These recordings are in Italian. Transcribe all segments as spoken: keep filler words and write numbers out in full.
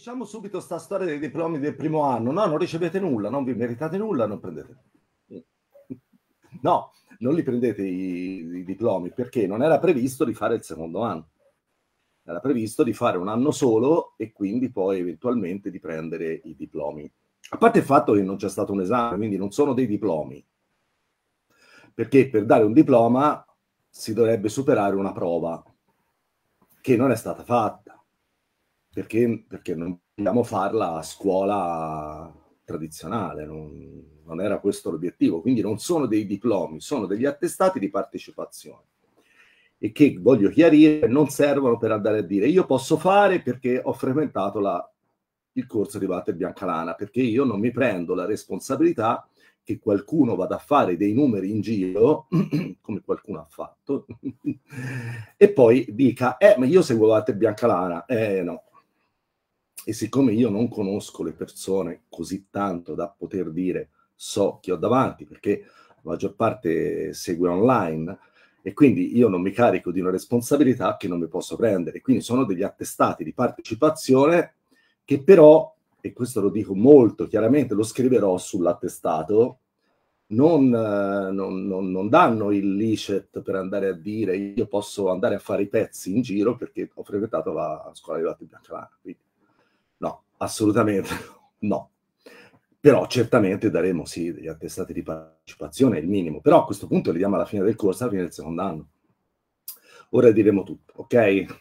diciamo subito sta storia dei diplomi del primo anno. No, non ricevete nulla, non vi meritate nulla, non prendete. No, non li prendete i, i diplomi, perché non era previsto di fare il secondo anno. Era previsto di fare un anno solo e quindi poi eventualmente di prendere i diplomi. A parte il fatto che non c'è stato un esame, quindi non sono dei diplomi. Perché per dare un diploma si dovrebbe superare una prova che non è stata fatta. Perché, perché non vogliamo farla a scuola tradizionale, non, non era questo l'obiettivo. Quindi non sono dei diplomi, sono degli attestati di partecipazione. E che, voglio chiarire, non servono per andare a dire io posso fare perché ho frequentato la, il corso di Walter Biancalana, perché io non mi prendo la responsabilità che qualcuno vada a fare dei numeri in giro, come qualcuno ha fatto, e poi dica, eh, ma io seguo Walter Biancalana. Eh, no. E siccome io non conosco le persone così tanto da poter dire so chi ho davanti, perché la maggior parte segue online, e quindi io non mi carico di una responsabilità che non mi posso prendere. Quindi sono degli attestati di partecipazione che però, e questo lo dico molto chiaramente, lo scriverò sull'attestato, non, non, non, non danno il licet per andare a dire io posso andare a fare i pezzi in giro perché ho frequentato la scuola di Walter Biancalana. Quindi no, assolutamente no. Però certamente daremo sì degli attestati di partecipazione, è il minimo. Però a questo punto li diamo alla fine del corso, alla fine del secondo anno. Ora diremo tutto, ok?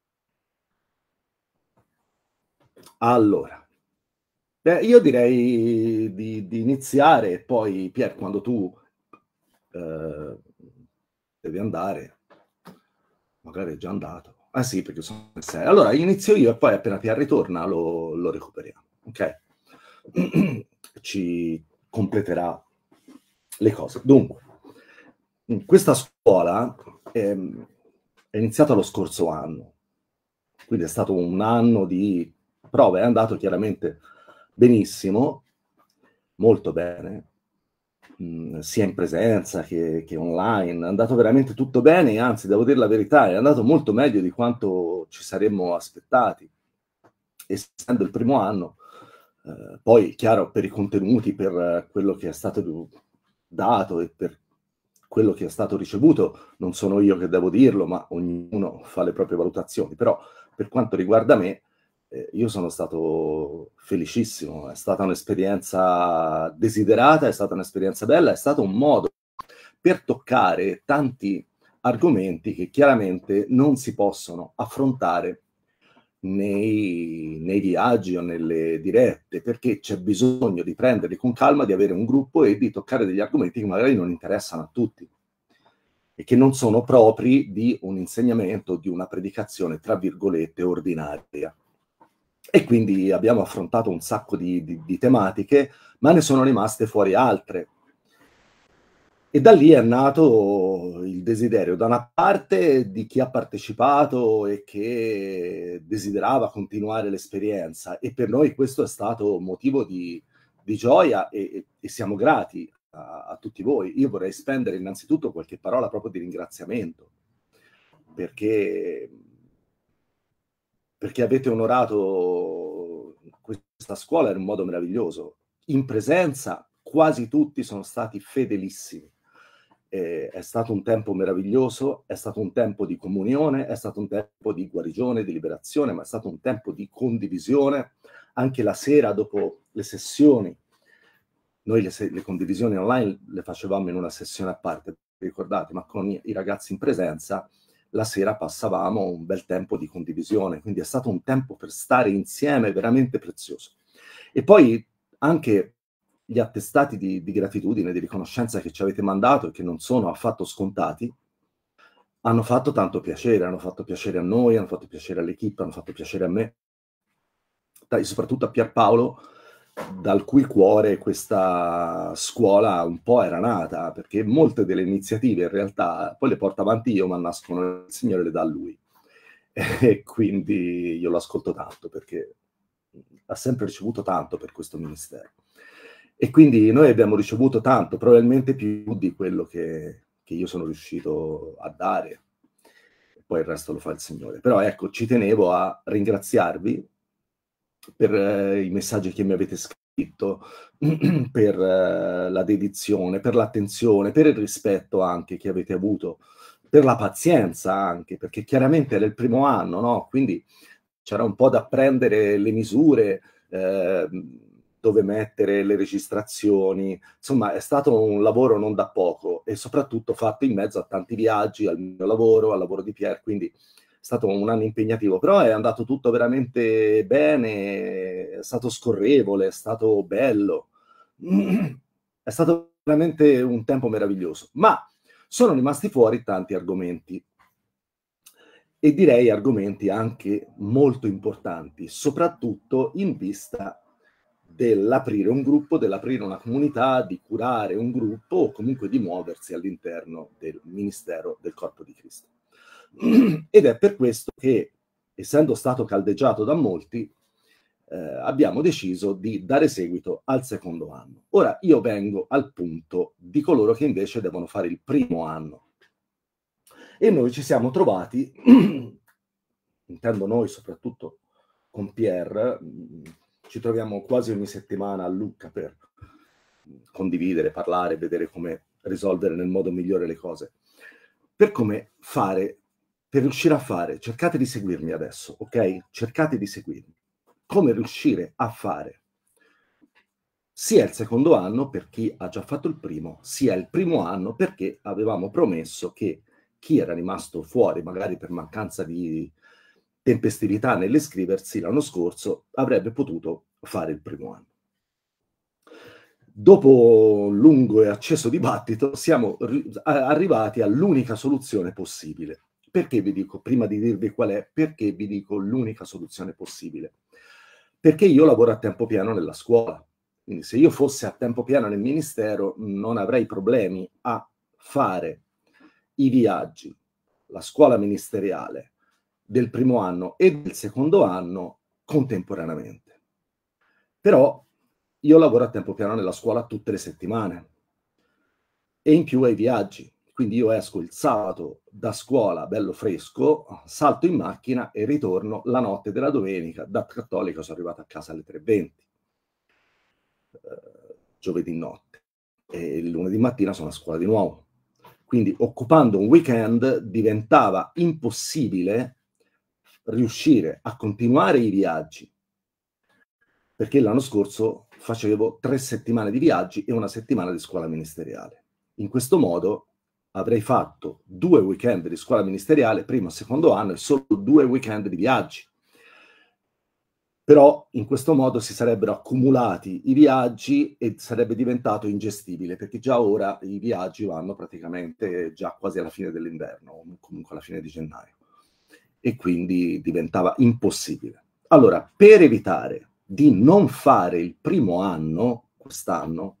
Allora, beh, io direi di, di iniziare e poi, Pier, quando tu eh, devi andare, magari è già andato. Ah sì, perché sono le sei. Allora, inizio io e poi appena Pier ritorna lo, lo recuperiamo, ok? Ci completerà le cose. Dunque, questa scuola è, è iniziata lo scorso anno, quindi è stato un anno di prove, è andato chiaramente benissimo, molto bene, mh, sia in presenza che, che online, è andato veramente tutto bene, e anzi, devo dire la verità, è andato molto meglio di quanto ci saremmo aspettati, essendo il primo anno. Eh, poi, chiaro, per i contenuti, per quello che è stato dato e per quello che è stato ricevuto, non sono io che devo dirlo, ma ognuno fa le proprie valutazioni. Però, per quanto riguarda me, eh, io sono stato felicissimo. È stata un'esperienza desiderata, è stata un'esperienza bella, è stato un modo per toccare tanti argomenti che chiaramente non si possono affrontare nei, nei viaggi o nelle dirette, perché c'è bisogno di prenderli con calma, di avere un gruppo e di toccare degli argomenti che magari non interessano a tutti e che non sono propri di un insegnamento, di una predicazione, tra virgolette, ordinaria. E quindi abbiamo affrontato un sacco di, di, di tematiche, ma ne sono rimaste fuori altre. E da lì è nato il desiderio, da una parte, di chi ha partecipato e che desiderava continuare l'esperienza, e per noi questo è stato motivo di, di gioia e, e siamo grati a, a tutti voi. Io vorrei spendere innanzitutto qualche parola proprio di ringraziamento, perché, perché avete onorato questa scuola in un modo meraviglioso. In presenza quasi tutti sono stati fedelissimi. Eh, è stato un tempo meraviglioso, è stato un tempo di comunione, è stato un tempo di guarigione, di liberazione, ma è stato un tempo di condivisione. Anche la sera dopo le sessioni, noi le, le condivisioni online le facevamo in una sessione a parte, ricordate, ma con i, i ragazzi in presenza la sera passavamo un bel tempo di condivisione, quindi è stato un tempo per stare insieme veramente prezioso. E poi anche gli attestati di, di gratitudine, di riconoscenza che ci avete mandato e che non sono affatto scontati, hanno fatto tanto piacere, hanno fatto piacere a noi, hanno fatto piacere all'equipe, hanno fatto piacere a me, e soprattutto a Pierpaolo, dal cui cuore questa scuola un po' era nata, perché molte delle iniziative in realtà poi le porto avanti io, ma nascono il Signore le dà a lui. E quindi io lo ascolto tanto, perché ha sempre ricevuto tanto per questo ministero. E quindi noi abbiamo ricevuto tanto, probabilmente più di quello che, che io sono riuscito a dare. Poi il resto lo fa il Signore. Però ecco, ci tenevo a ringraziarvi per eh, i messaggi che mi avete scritto, per eh, la dedizione, per l'attenzione, per il rispetto anche che avete avuto, per la pazienza anche, perché chiaramente era il primo anno, no? Quindi c'era un po' da prendere le misure, eh, dove mettere le registrazioni, insomma è stato un lavoro non da poco e soprattutto fatto in mezzo a tanti viaggi, al mio lavoro, al lavoro di Pier, quindi è stato un anno impegnativo, però è andato tutto veramente bene, è stato scorrevole, è stato bello, è stato veramente un tempo meraviglioso, ma sono rimasti fuori tanti argomenti e direi argomenti anche molto importanti, soprattutto in vista dell'aprire un gruppo, dell'aprire una comunità, di curare un gruppo o comunque di muoversi all'interno del ministero del Corpo di Cristo. Ed è per questo che, essendo stato caldeggiato da molti, eh, abbiamo deciso di dare seguito al secondo anno. Ora io vengo al punto di coloro che invece devono fare il primo anno. E noi ci siamo trovati, intendo noi soprattutto con Pier, ci troviamo quasi ogni settimana a Lucca per condividere, parlare, vedere come risolvere nel modo migliore le cose. Per come fare, per riuscire a fare, cercate di seguirmi adesso, ok? Cercate di seguirmi. Come riuscire a fare sia il secondo anno per chi ha già fatto il primo, sia il primo anno perché avevamo promesso che chi era rimasto fuori, magari per mancanza di tempestività nell'iscriversi l'anno scorso, avrebbe potuto fare il primo anno. Dopo un lungo e acceso dibattito siamo arrivati all'unica soluzione possibile. Perché vi dico, prima di dirvi qual è, perché vi dico l'unica soluzione possibile? Perché io lavoro a tempo pieno nella scuola. Quindi se io fossi a tempo pieno nel ministero non avrei problemi a fare i viaggi, la scuola ministeriale del primo anno e del secondo anno contemporaneamente. Però io lavoro a tempo pieno nella scuola tutte le settimane e in più ai viaggi. Quindi io esco il sabato da scuola bello fresco, salto in macchina e ritorno la notte della domenica. Da cattolica sono arrivato a casa alle tre e venti, eh, giovedì notte, e il lunedì mattina sono a scuola di nuovo. Quindi occupando un weekend diventava impossibile riuscire a continuare i viaggi, perché l'anno scorso facevo tre settimane di viaggi e una settimana di scuola ministeriale. In questo modo avrei fatto due weekend di scuola ministeriale, primo e secondo anno, e solo due weekend di viaggi. Però in questo modo si sarebbero accumulati i viaggi e sarebbe diventato ingestibile, perché già ora i viaggi vanno praticamente già quasi alla fine dell'inverno, comunque alla fine di gennaio, e quindi diventava impossibile. Allora, per evitare di non fare il primo anno, quest'anno,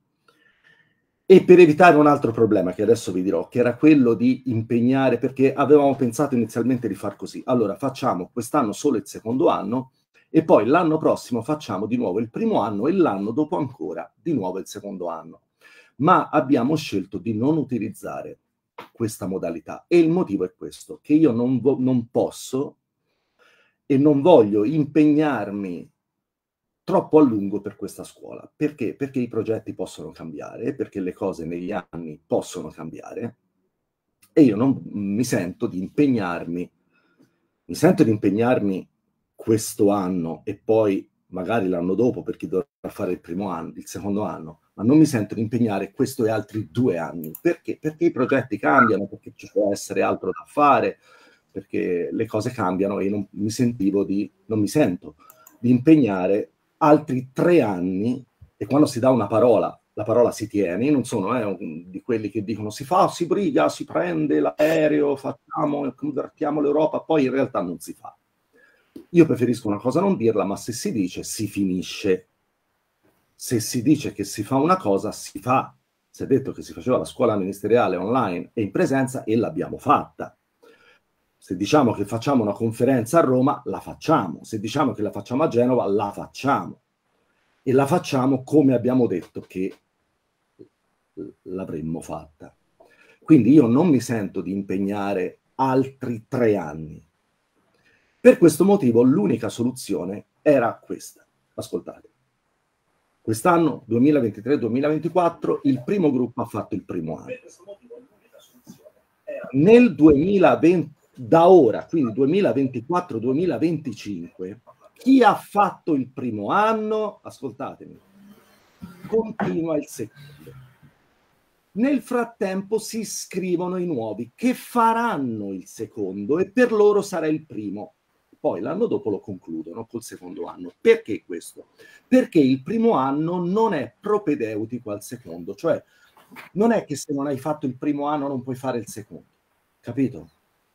e per evitare un altro problema che adesso vi dirò, che era quello di impegnare, perché avevamo pensato inizialmente di far così. Allora, facciamo quest'anno solo il secondo anno, e poi l'anno prossimo facciamo di nuovo il primo anno e l'anno dopo ancora di nuovo il secondo anno. Ma abbiamo scelto di non utilizzare questa modalità e il motivo è questo, che io non, non posso e non voglio impegnarmi troppo a lungo per questa scuola. Perché? Perché i progetti possono cambiare, perché le cose negli anni possono cambiare e io non mi sento di impegnarmi, mi sento di impegnarmi questo anno e poi magari l'anno dopo per chi dovrà fare il primo anno, il secondo anno, ma non mi sento di impegnare questo e altri due anni. Perché? Perché i progetti cambiano, perché ci può essere altro da fare, perché le cose cambiano e non mi sentivo di, non mi sento di impegnare altri tre anni, e quando si dà una parola, la parola si tiene. Io non sono eh, di quelli che dicono si fa, si briga, si prende l'aereo, facciamo, convertiamo l'Europa, poi in realtà non si fa. Io preferisco una cosa non dirla, ma se si dice, si finisce. Se si dice che si fa una cosa, si fa. Si è detto che si faceva la scuola ministeriale online e in presenza e l'abbiamo fatta. Se diciamo che facciamo una conferenza a Roma, la facciamo. Se diciamo che la facciamo a Genova, la facciamo. E la facciamo come abbiamo detto che l'avremmo fatta. Quindi io non mi sento di impegnare altri tre anni. Per questo motivo l'unica soluzione era questa. ascoltate, quest'anno duemilaventitré duemilaventiquattro il primo gruppo ha fatto il primo anno. Nel duemilaventi, da ora, quindi duemilaventiquattro duemilaventicinque, chi ha fatto il primo anno, ascoltatemi, continua il secondo. Nel frattempo si iscrivono i nuovi che faranno il secondo e per loro sarà il primo. Poi l'anno dopo lo concludono col secondo anno. Perché questo? Perché il primo anno non è propedeutico al secondo, cioè non è che se non hai fatto il primo anno non puoi fare il secondo, capito?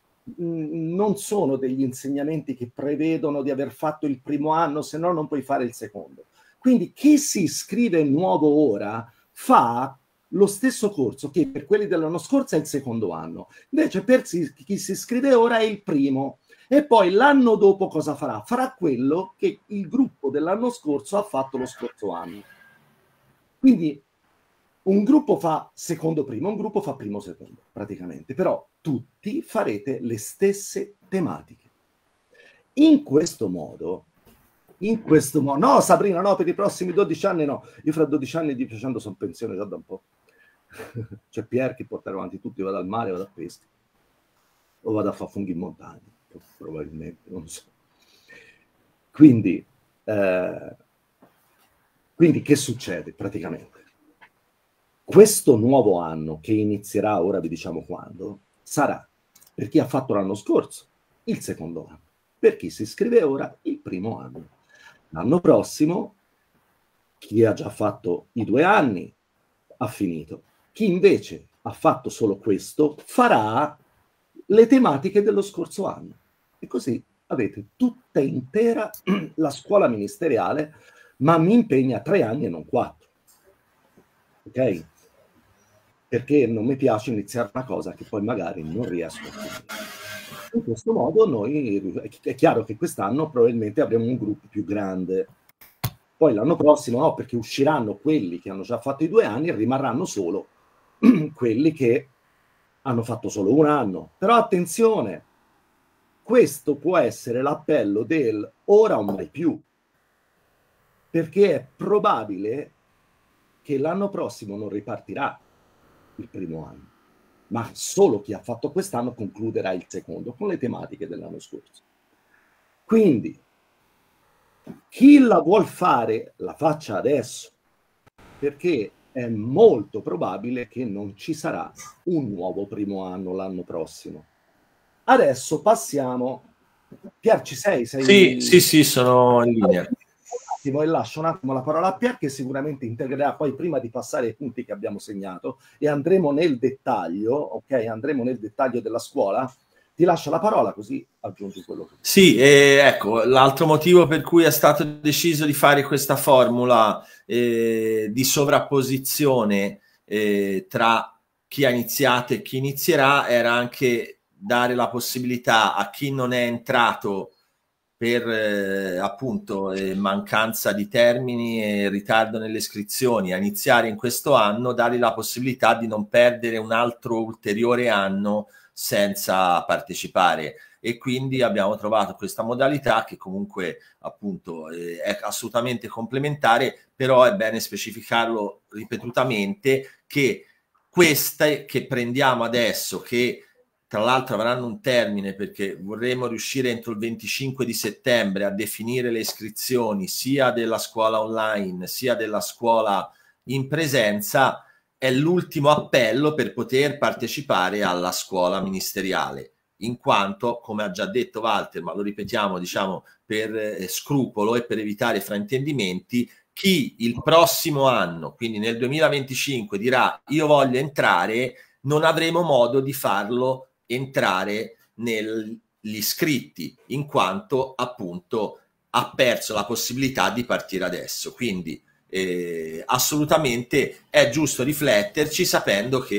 Non sono degli insegnamenti che prevedono di aver fatto il primo anno, se no non puoi fare il secondo. Quindi chi si iscrive nuovo ora fa lo stesso corso che per quelli dell'anno scorso è il secondo anno, invece per chi si iscrive ora è il primo. E poi l'anno dopo cosa farà? Farà quello che il gruppo dell'anno scorso ha fatto lo scorso anno. Quindi un gruppo fa secondo primo, un gruppo fa primo secondo, praticamente, però tutti farete le stesse tematiche. In questo modo, in questo modo, no Sabrina, no, per i prossimi dodici anni no, io fra dodici anni di facendo sono in pensione già da un po'. C'è Pier che porterà avanti tutti, vado al mare, vado a pesca, o vado a fare funghi in montagna, probabilmente, non so. Quindi, eh, quindi che succede praticamente? Questo nuovo anno, che inizierà ora, vi diciamo quando, sarà per chi ha fatto l'anno scorso il secondo anno, per chi si iscrive ora il primo anno. L'anno prossimo, chi ha già fatto i due anni ha finito. Chi invece ha fatto solo questo farà le tematiche dello scorso anno. E così avete tutta intera la scuola ministeriale, ma mi impegna tre anni e non quattro. Ok? Perché non mi piace iniziare una cosa che poi magari non riesco a finire. In questo modo noi, è chiaro che quest'anno probabilmente avremo un gruppo più grande, poi l'anno prossimo no, perché usciranno quelli che hanno già fatto i due anni e rimarranno solo quelli che hanno fatto solo un anno. Però attenzione, questo può essere l'appello del ora o mai più, perché è probabile che l'anno prossimo non ripartirà il primo anno, ma solo chi ha fatto quest'anno concluderà il secondo con le tematiche dell'anno scorso. Quindi chi la vuol fare la faccia adesso, perché è molto probabile che non ci sarà un nuovo primo anno l'anno prossimo. Adesso passiamo. Pier, ci sei? sei... Sì, sì, sì, sono in linea. E lascio un attimo la parola a Pier, che sicuramente integrerà poi, prima di passare ai punti che abbiamo segnato, e andremo nel dettaglio, ok? Andremo nel dettaglio della scuola. Ti lascio la parola così aggiungi quello che... Sì, eh, ecco, l'altro motivo per cui è stato deciso di fare questa formula eh, di sovrapposizione eh, tra chi ha iniziato e chi inizierà era anche dare la possibilità a chi non è entrato per eh, appunto eh, mancanza di termini e ritardo nelle iscrizioni a iniziare in questo anno, dargli la possibilità di non perdere un altro ulteriore anno senza partecipare. E quindi abbiamo trovato questa modalità che comunque appunto eh, è assolutamente complementare, però è bene specificarlo ripetutamente che queste che prendiamo adesso, che tra l'altro avranno un termine perché vorremmo riuscire entro il venticinque di settembre a definire le iscrizioni sia della scuola online sia della scuola in presenza, è l'ultimo appello per poter partecipare alla scuola ministeriale, in quanto, come ha già detto Walter, ma lo ripetiamo diciamo per eh, scrupolo e per evitare fraintendimenti, chi il prossimo anno, quindi nel duemilaventicinque, dirà io voglio entrare, non avremo modo di farlo entrare negli iscritti, in quanto appunto ha perso la possibilità di partire adesso. Quindi eh, assolutamente è giusto rifletterci sapendo che,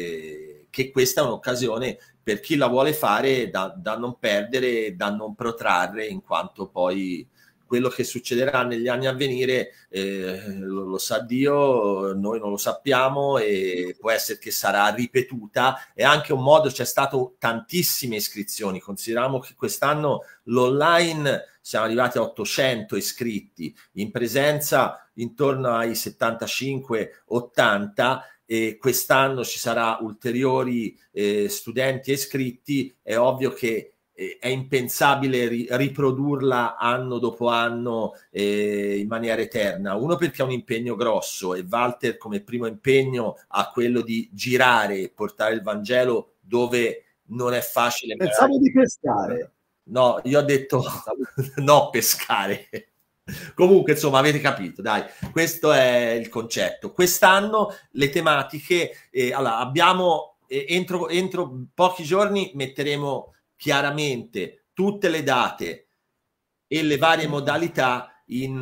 eh, che questa è un'occasione per chi la vuole fare da, da non perdere, da non protrarre, in quanto poi quello che succederà negli anni a venire eh, lo, lo sa Dio, noi non lo sappiamo e può essere che sarà ripetuta. È anche un modo, c'è stato tantissime iscrizioni, consideriamo che quest'anno l'online siamo arrivati a ottocento iscritti, in presenza intorno ai settantacinque ottanta, e quest'anno ci sarà ulteriori eh, studenti iscritti. È ovvio che eh, è impensabile ri riprodurla anno dopo anno eh, in maniera eterna. Uno, perché è un impegno grosso, e Walter come primo impegno ha quello di girare e portare il Vangelo dove non è facile. Pensavo di pescare. No, io ho detto no, pescare. Comunque, insomma, avete capito, dai, questo è il concetto. Quest'anno le tematiche, eh, allora, abbiamo, eh, entro, entro pochi giorni metteremo chiaramente tutte le date e le varie modalità in,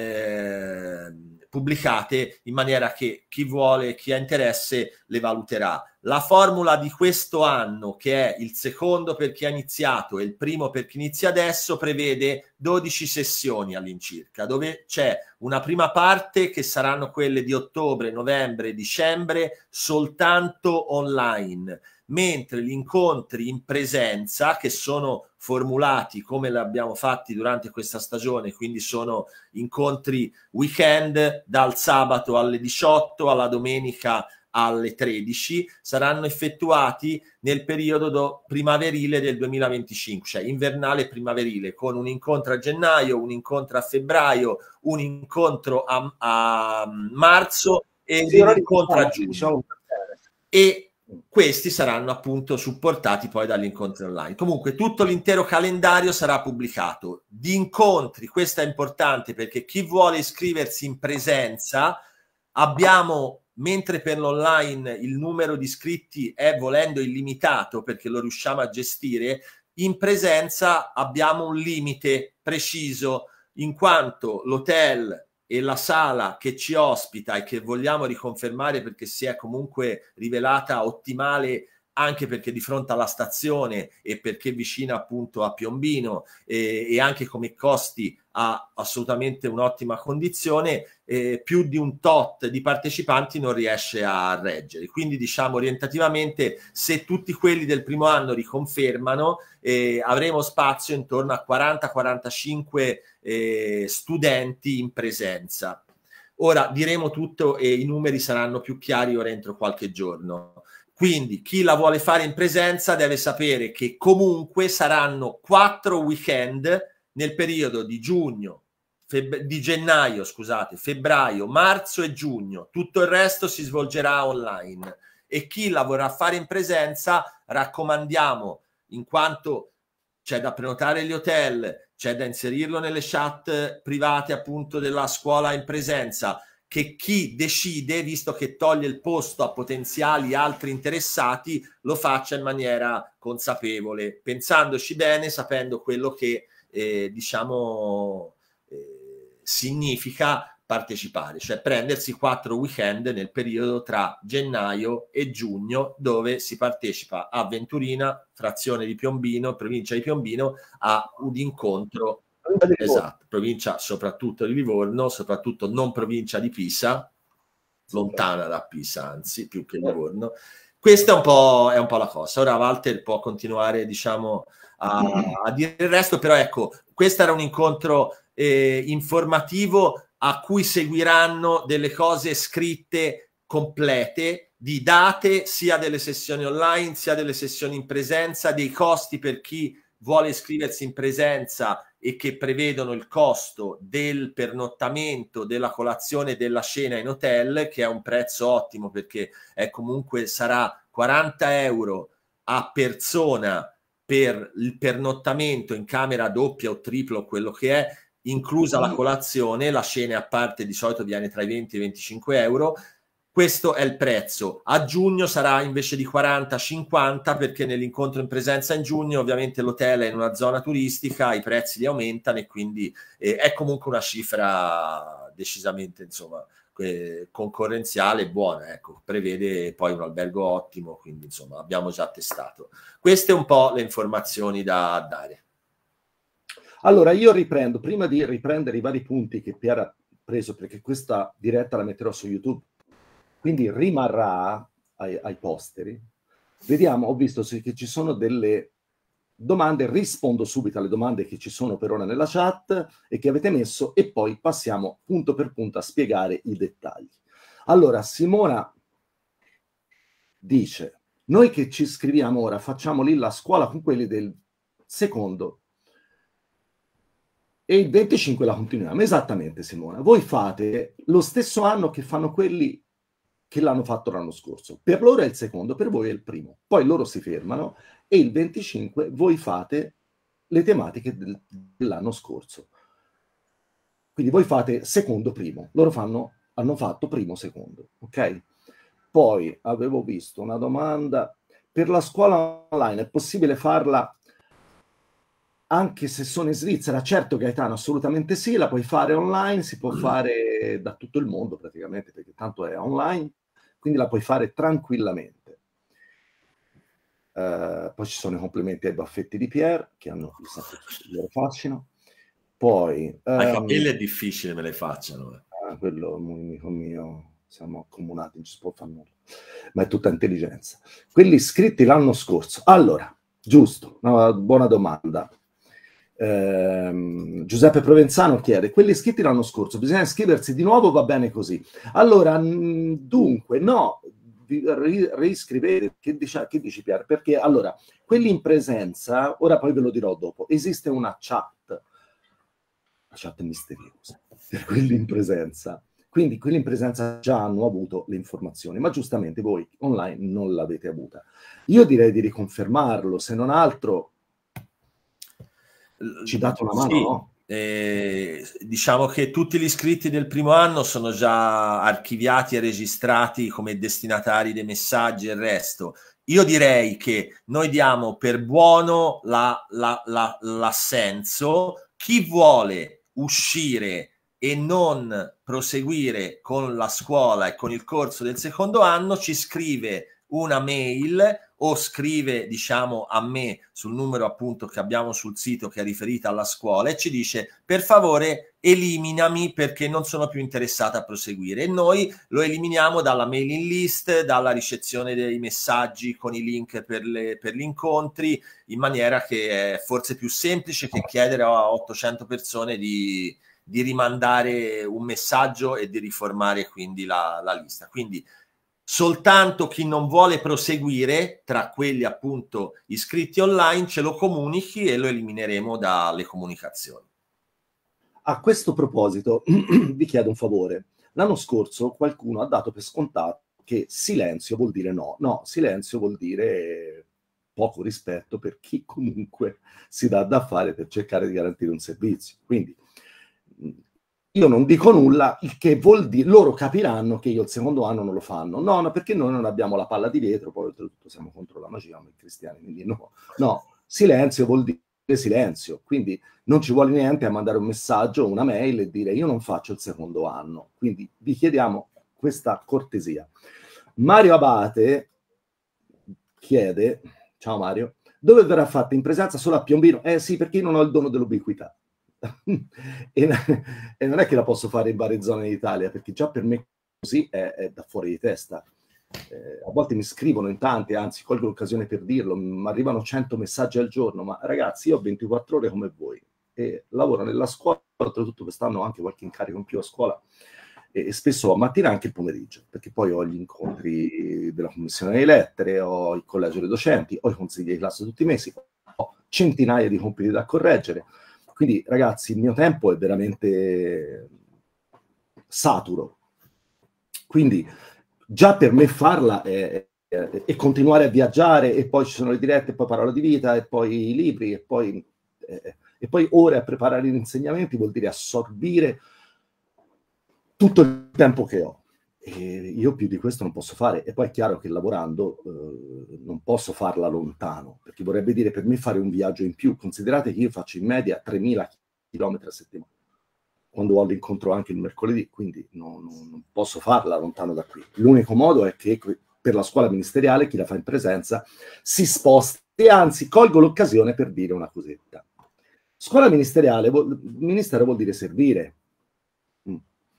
eh, pubblicate, in maniera che chi vuole, chi ha interesse, le valuterà. La formula di questo anno, che è il secondo per chi ha iniziato e il primo per chi inizia adesso, prevede dodici sessioni all'incirca, dove c'è una prima parte che saranno quelle di ottobre, novembre e dicembre, soltanto online, mentre gli incontri in presenza, che sono formulati come l'abbiamo fatti durante questa stagione, quindi sono incontri weekend dal sabato alle diciotto alla domenica alle tredici, saranno effettuati nel periodo primaverile del duemilaventicinque, cioè invernale e primaverile, con un incontro a gennaio, un incontro a febbraio, un incontro a, a marzo e sì, un incontro a giugno. Diciamo. E questi saranno appunto supportati poi dagli incontri online. Comunque tutto l'intero calendario sarà pubblicato. Di incontri, questo è importante perché chi vuole iscriversi in presenza, abbiamo, mentre per l'online il numero di iscritti è volendo illimitato perché lo riusciamo a gestire, in presenza abbiamo un limite preciso, in quanto l'hotel e la sala che ci ospita e che vogliamo riconfermare perché si è comunque rivelata ottimale, anche perché di fronte alla stazione e perché vicina appunto a Piombino, e, e anche come costi ha assolutamente un'ottima condizione, eh, più di un tot di partecipanti non riesce a reggere. Quindi diciamo orientativamente, se tutti quelli del primo anno riconfermano, eh, avremo spazio intorno a quaranta quarantacinque eh, studenti in presenza. Ora diremo tutto e i numeri saranno più chiari ora entro qualche giorno. Quindi chi la vuole fare in presenza deve sapere che comunque saranno quattro weekend nel periodo di giugno, di gennaio, scusate, febbraio, marzo e giugno. Tutto il resto si svolgerà online. E chi la vorrà fare in presenza, raccomandiamo, in quanto c'è da prenotare gli hotel, c'è da inserirlo nelle chat private appunto della scuola in presenza, che chi decide, visto che toglie il posto a potenziali altri interessati, lo faccia in maniera consapevole, pensandoci bene, sapendo quello che eh, diciamo eh, significa partecipare, cioè prendersi quattro weekend nel periodo tra gennaio e giugno, dove si partecipa a Venturina, frazione di Piombino, provincia di Piombino, a un incontro. Esatto, provincia soprattutto di Livorno, soprattutto non provincia di Pisa, lontana da Pisa, anzi, più che Livorno. Questa è un po', è un po' la cosa. Ora Walter può continuare, diciamo, a, a dire il resto, però ecco, questo era un incontro eh, informativo a cui seguiranno delle cose scritte complete, di date sia delle sessioni online, sia delle sessioni in presenza, dei costi per chi vuole iscriversi in presenza e che prevedono il costo del pernottamento, della colazione e della cena in hotel, che è un prezzo ottimo perché è comunque sarà quaranta euro a persona per il pernottamento in camera doppia o triplo, quello che è, inclusa la colazione. La cena a parte di solito viene tra i venti e i venticinque euro. Questo è il prezzo. A giugno sarà invece di quaranta cinquanta, perché nell'incontro in presenza in giugno ovviamente l'hotel è in una zona turistica, i prezzi li aumentano e quindi eh, è comunque una cifra decisamente, insomma, eh, concorrenziale, buona, ecco. Prevede poi un albergo ottimo, quindi insomma abbiamo già testato. Queste un po' le informazioni da dare. Allora io riprendo, prima di riprendere i vari punti che Pier ha preso, perché questa diretta la metterò su YouTube, quindi rimarrà ai, ai posteri. Vediamo, ho visto che ci sono delle domande, rispondo subito alle domande che ci sono per ora nella chat e che avete messo e poi passiamo punto per punto a spiegare i dettagli. Allora, Simona dice, noi che ci iscriviamo ora facciamo lì la scuola con quelli del secondo e il venticinque la continuiamo. Esattamente, Simona. Voi fate lo stesso anno che fanno quelli che l'hanno fatto l'anno scorso. Per loro è il secondo, per voi è il primo. Poi loro si fermano e il venticinque voi fate le tematiche del, dell'anno scorso. Quindi voi fate secondo, primo. Loro fanno, hanno fatto primo, secondo. Ok? Poi avevo visto una domanda. Per la scuola online è possibile farla anche se sono in Svizzera? Certo, Gaetano, assolutamente sì, la puoi fare online, si può fare da tutto il mondo praticamente, perché tanto è online, quindi la puoi fare tranquillamente. Uh, poi ci sono i complimenti ai baffetti di Pierre, che hanno il loro fascino. Poi... Um, ai capelli è difficile me le facciano. Eh. Ah, quello, amico mio, siamo accomunati, non ci si può fare nulla. Ma è tutta intelligenza. Quelli iscritti l'anno scorso. Allora, giusto, una buona domanda. Eh, Giuseppe Provenzano chiede, quelli iscritti l'anno scorso, bisogna iscriversi di nuovo, va bene così? Allora, mh, dunque, no, vi ri riscrivete, che, dice, che dici Pier? Perché allora, quelli in presenza, ora poi ve lo dirò dopo, esiste una chat, la chat misteriosa, per quelli in presenza. Quindi quelli in presenza già hanno avuto le informazioni, ma giustamente voi online non l'avete avuta. Io direi di riconfermarlo, se non altro ci date una mano, sì, no? Eh, diciamo che tutti gli iscritti del primo anno sono già archiviati e registrati come destinatari dei messaggi e il resto. Io direi che noi diamo per buono l'assenso. La, la, chi vuole uscire e non proseguire con la scuola e con il corso del secondo anno ci scrive una mail o scrive, diciamo, a me sul numero appunto che abbiamo sul sito che è riferita alla scuola e ci dice per favore eliminami perché non sono più interessata a proseguire, e noi lo eliminiamo dalla mailing list, dalla ricezione dei messaggi con i link per, le, per gli incontri, in maniera che è forse più semplice che chiedere a ottocento persone di, di rimandare un messaggio e di riformare quindi la, la lista. Quindi soltanto chi non vuole proseguire tra quelli appunto iscritti online ce lo comunichi e lo elimineremo dalle comunicazioni. A questo proposito vi chiedo un favore. L'anno scorso qualcuno ha dato per scontato che silenzio vuol dire no. No, silenzio vuol dire poco rispetto per chi comunque si dà da fare per cercare di garantire un servizio. Quindi io non dico nulla, il che vuol dire, loro capiranno che io il secondo anno non lo fanno. No, no, perché noi non abbiamo la palla di vetro, poi oltretutto siamo contro la magia, noi cristiani, quindi no. No, silenzio vuol dire silenzio, quindi non ci vuole niente a mandare un messaggio, una mail e dire io non faccio il secondo anno. Quindi vi chiediamo questa cortesia. Mario Abate chiede, ciao Mario, dove verrà fatta in presenza solo a Piombino? Eh sì, perché io non ho il dono dell'ubiquità. e, e non è che la posso fare in varie zone d'Italia, perché già per me così è, è da fuori di testa. Eh, a volte mi scrivono in tanti, anzi colgo l'occasione per dirlo, mi arrivano cento messaggi al giorno, ma ragazzi io ho ventiquattro ore come voi e lavoro nella scuola, oltretutto quest'anno ho anche qualche incarico in più a scuola e, e spesso a mattina anche il pomeriggio, perché poi ho gli incontri della commissione delle lettere, ho il collegio dei docenti, ho i consigli di classe tutti i mesi, ho centinaia di compiti da correggere. Quindi ragazzi il mio tempo è veramente saturo, quindi già per me farla è, è, è continuare a viaggiare e poi ci sono le dirette e poi parola di vita e poi i libri e poi, eh, e poi ore a preparare gli insegnamenti vuol dire assorbire tutto il tempo che ho. E io più di questo non posso fare, e poi è chiaro che lavorando eh, non posso farla lontano, perché vorrebbe dire per me fare un viaggio in più. Considerate che io faccio in media tremila chilometri a settimana, quando ho l'incontro anche il mercoledì, quindi no, no, non posso farla lontano da qui. L'unico modo è che per la scuola ministeriale chi la fa in presenza si sposti, e anzi colgo l'occasione per dire una cosetta. Scuola ministeriale, ministero vuol dire servire. Mm.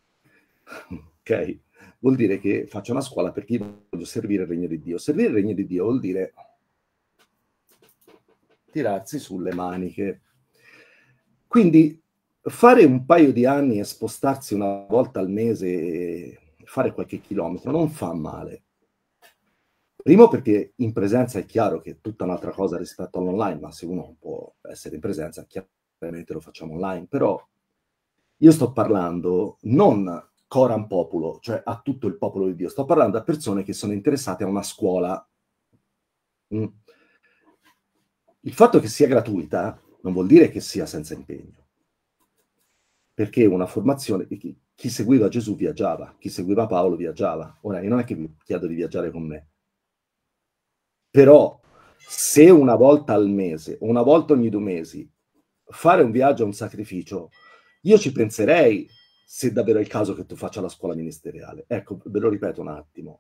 Ok? Vuol dire che faccio una scuola perché io voglio servire il regno di Dio. Servire il regno di Dio vuol dire tirarsi sulle maniche. Quindi fare un paio di anni e spostarsi una volta al mese e fare qualche chilometro non fa male. Primo perché in presenza è chiaro che è tutta un'altra cosa rispetto all'online, ma se uno può essere in presenza, chiaramente lo facciamo online. Però io sto parlando non coram populo, cioè a tutto il popolo di Dio, sto parlando a persone che sono interessate a una scuola. Mm. Il fatto che sia gratuita non vuol dire che sia senza impegno, perché una formazione, chi, chi seguiva Gesù viaggiava, chi seguiva Paolo viaggiava. Ora io non è che vi chiedo di viaggiare con me, però se una volta al mese o una volta ogni due mesi fare un viaggio è un sacrificio, io ci penserei se davvero è il caso che tu faccia la scuola ministeriale. Ecco, ve lo ripeto un attimo.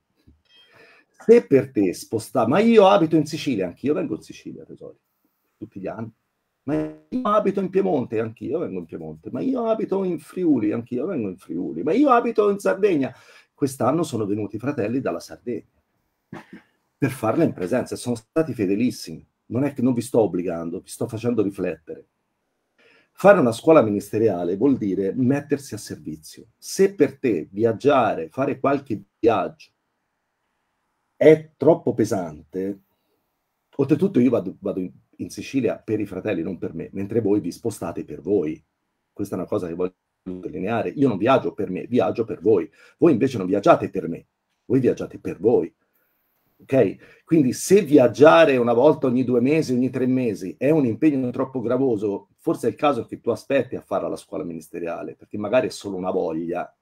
Se per te sposta, ma io abito in Sicilia, anch'io vengo in Sicilia, tesori, tutti gli anni. Ma io abito in Piemonte, anch'io vengo in Piemonte. Ma io abito in Friuli, anch'io vengo in Friuli. Ma io abito in Sardegna. Quest'anno sono venuti i fratelli dalla Sardegna per farla in presenza e sono stati fedelissimi. Non è che non vi sto obbligando, vi sto facendo riflettere. Fare una scuola ministeriale vuol dire mettersi a servizio. Se per te viaggiare, fare qualche viaggio è troppo pesante, oltretutto io vado, vado in, in Sicilia per i fratelli, non per me, mentre voi vi spostate per voi. Questa è una cosa che voglio sottolineare. Io non viaggio per me, viaggio per voi. Voi invece non viaggiate per me, voi viaggiate per voi. Ok? Quindi se viaggiare una volta ogni due mesi, ogni tre mesi è un impegno troppo gravoso, forse è il caso che tu aspetti a farla la scuola ministeriale, perché magari è solo una voglia.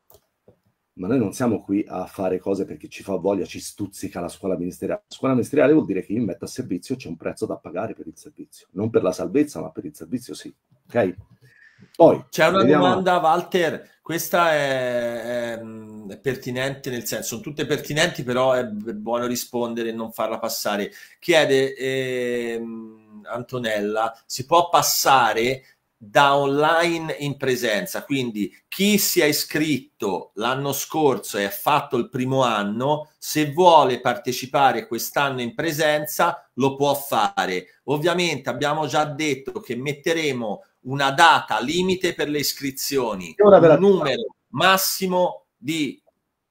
Ma noi non siamo qui a fare cose perché ci fa voglia, ci stuzzica la scuola ministeriale. La scuola ministeriale vuol dire che io mi metto a servizio, c'è un prezzo da pagare per il servizio. Non per la salvezza, ma per il servizio sì. Ok? Poi c'è una vediamo... domanda, Walter, questa è, è, è pertinente, nel senso, sono tutte pertinenti, però è buono rispondere e non farla passare. Chiede eh, Antonella, si può passare da online in presenza, quindi chi si è iscritto l'anno scorso e ha fatto il primo anno, se vuole partecipare quest'anno in presenza lo può fare. Ovviamente abbiamo già detto che metteremo una data limite per le iscrizioni, un numero massimo di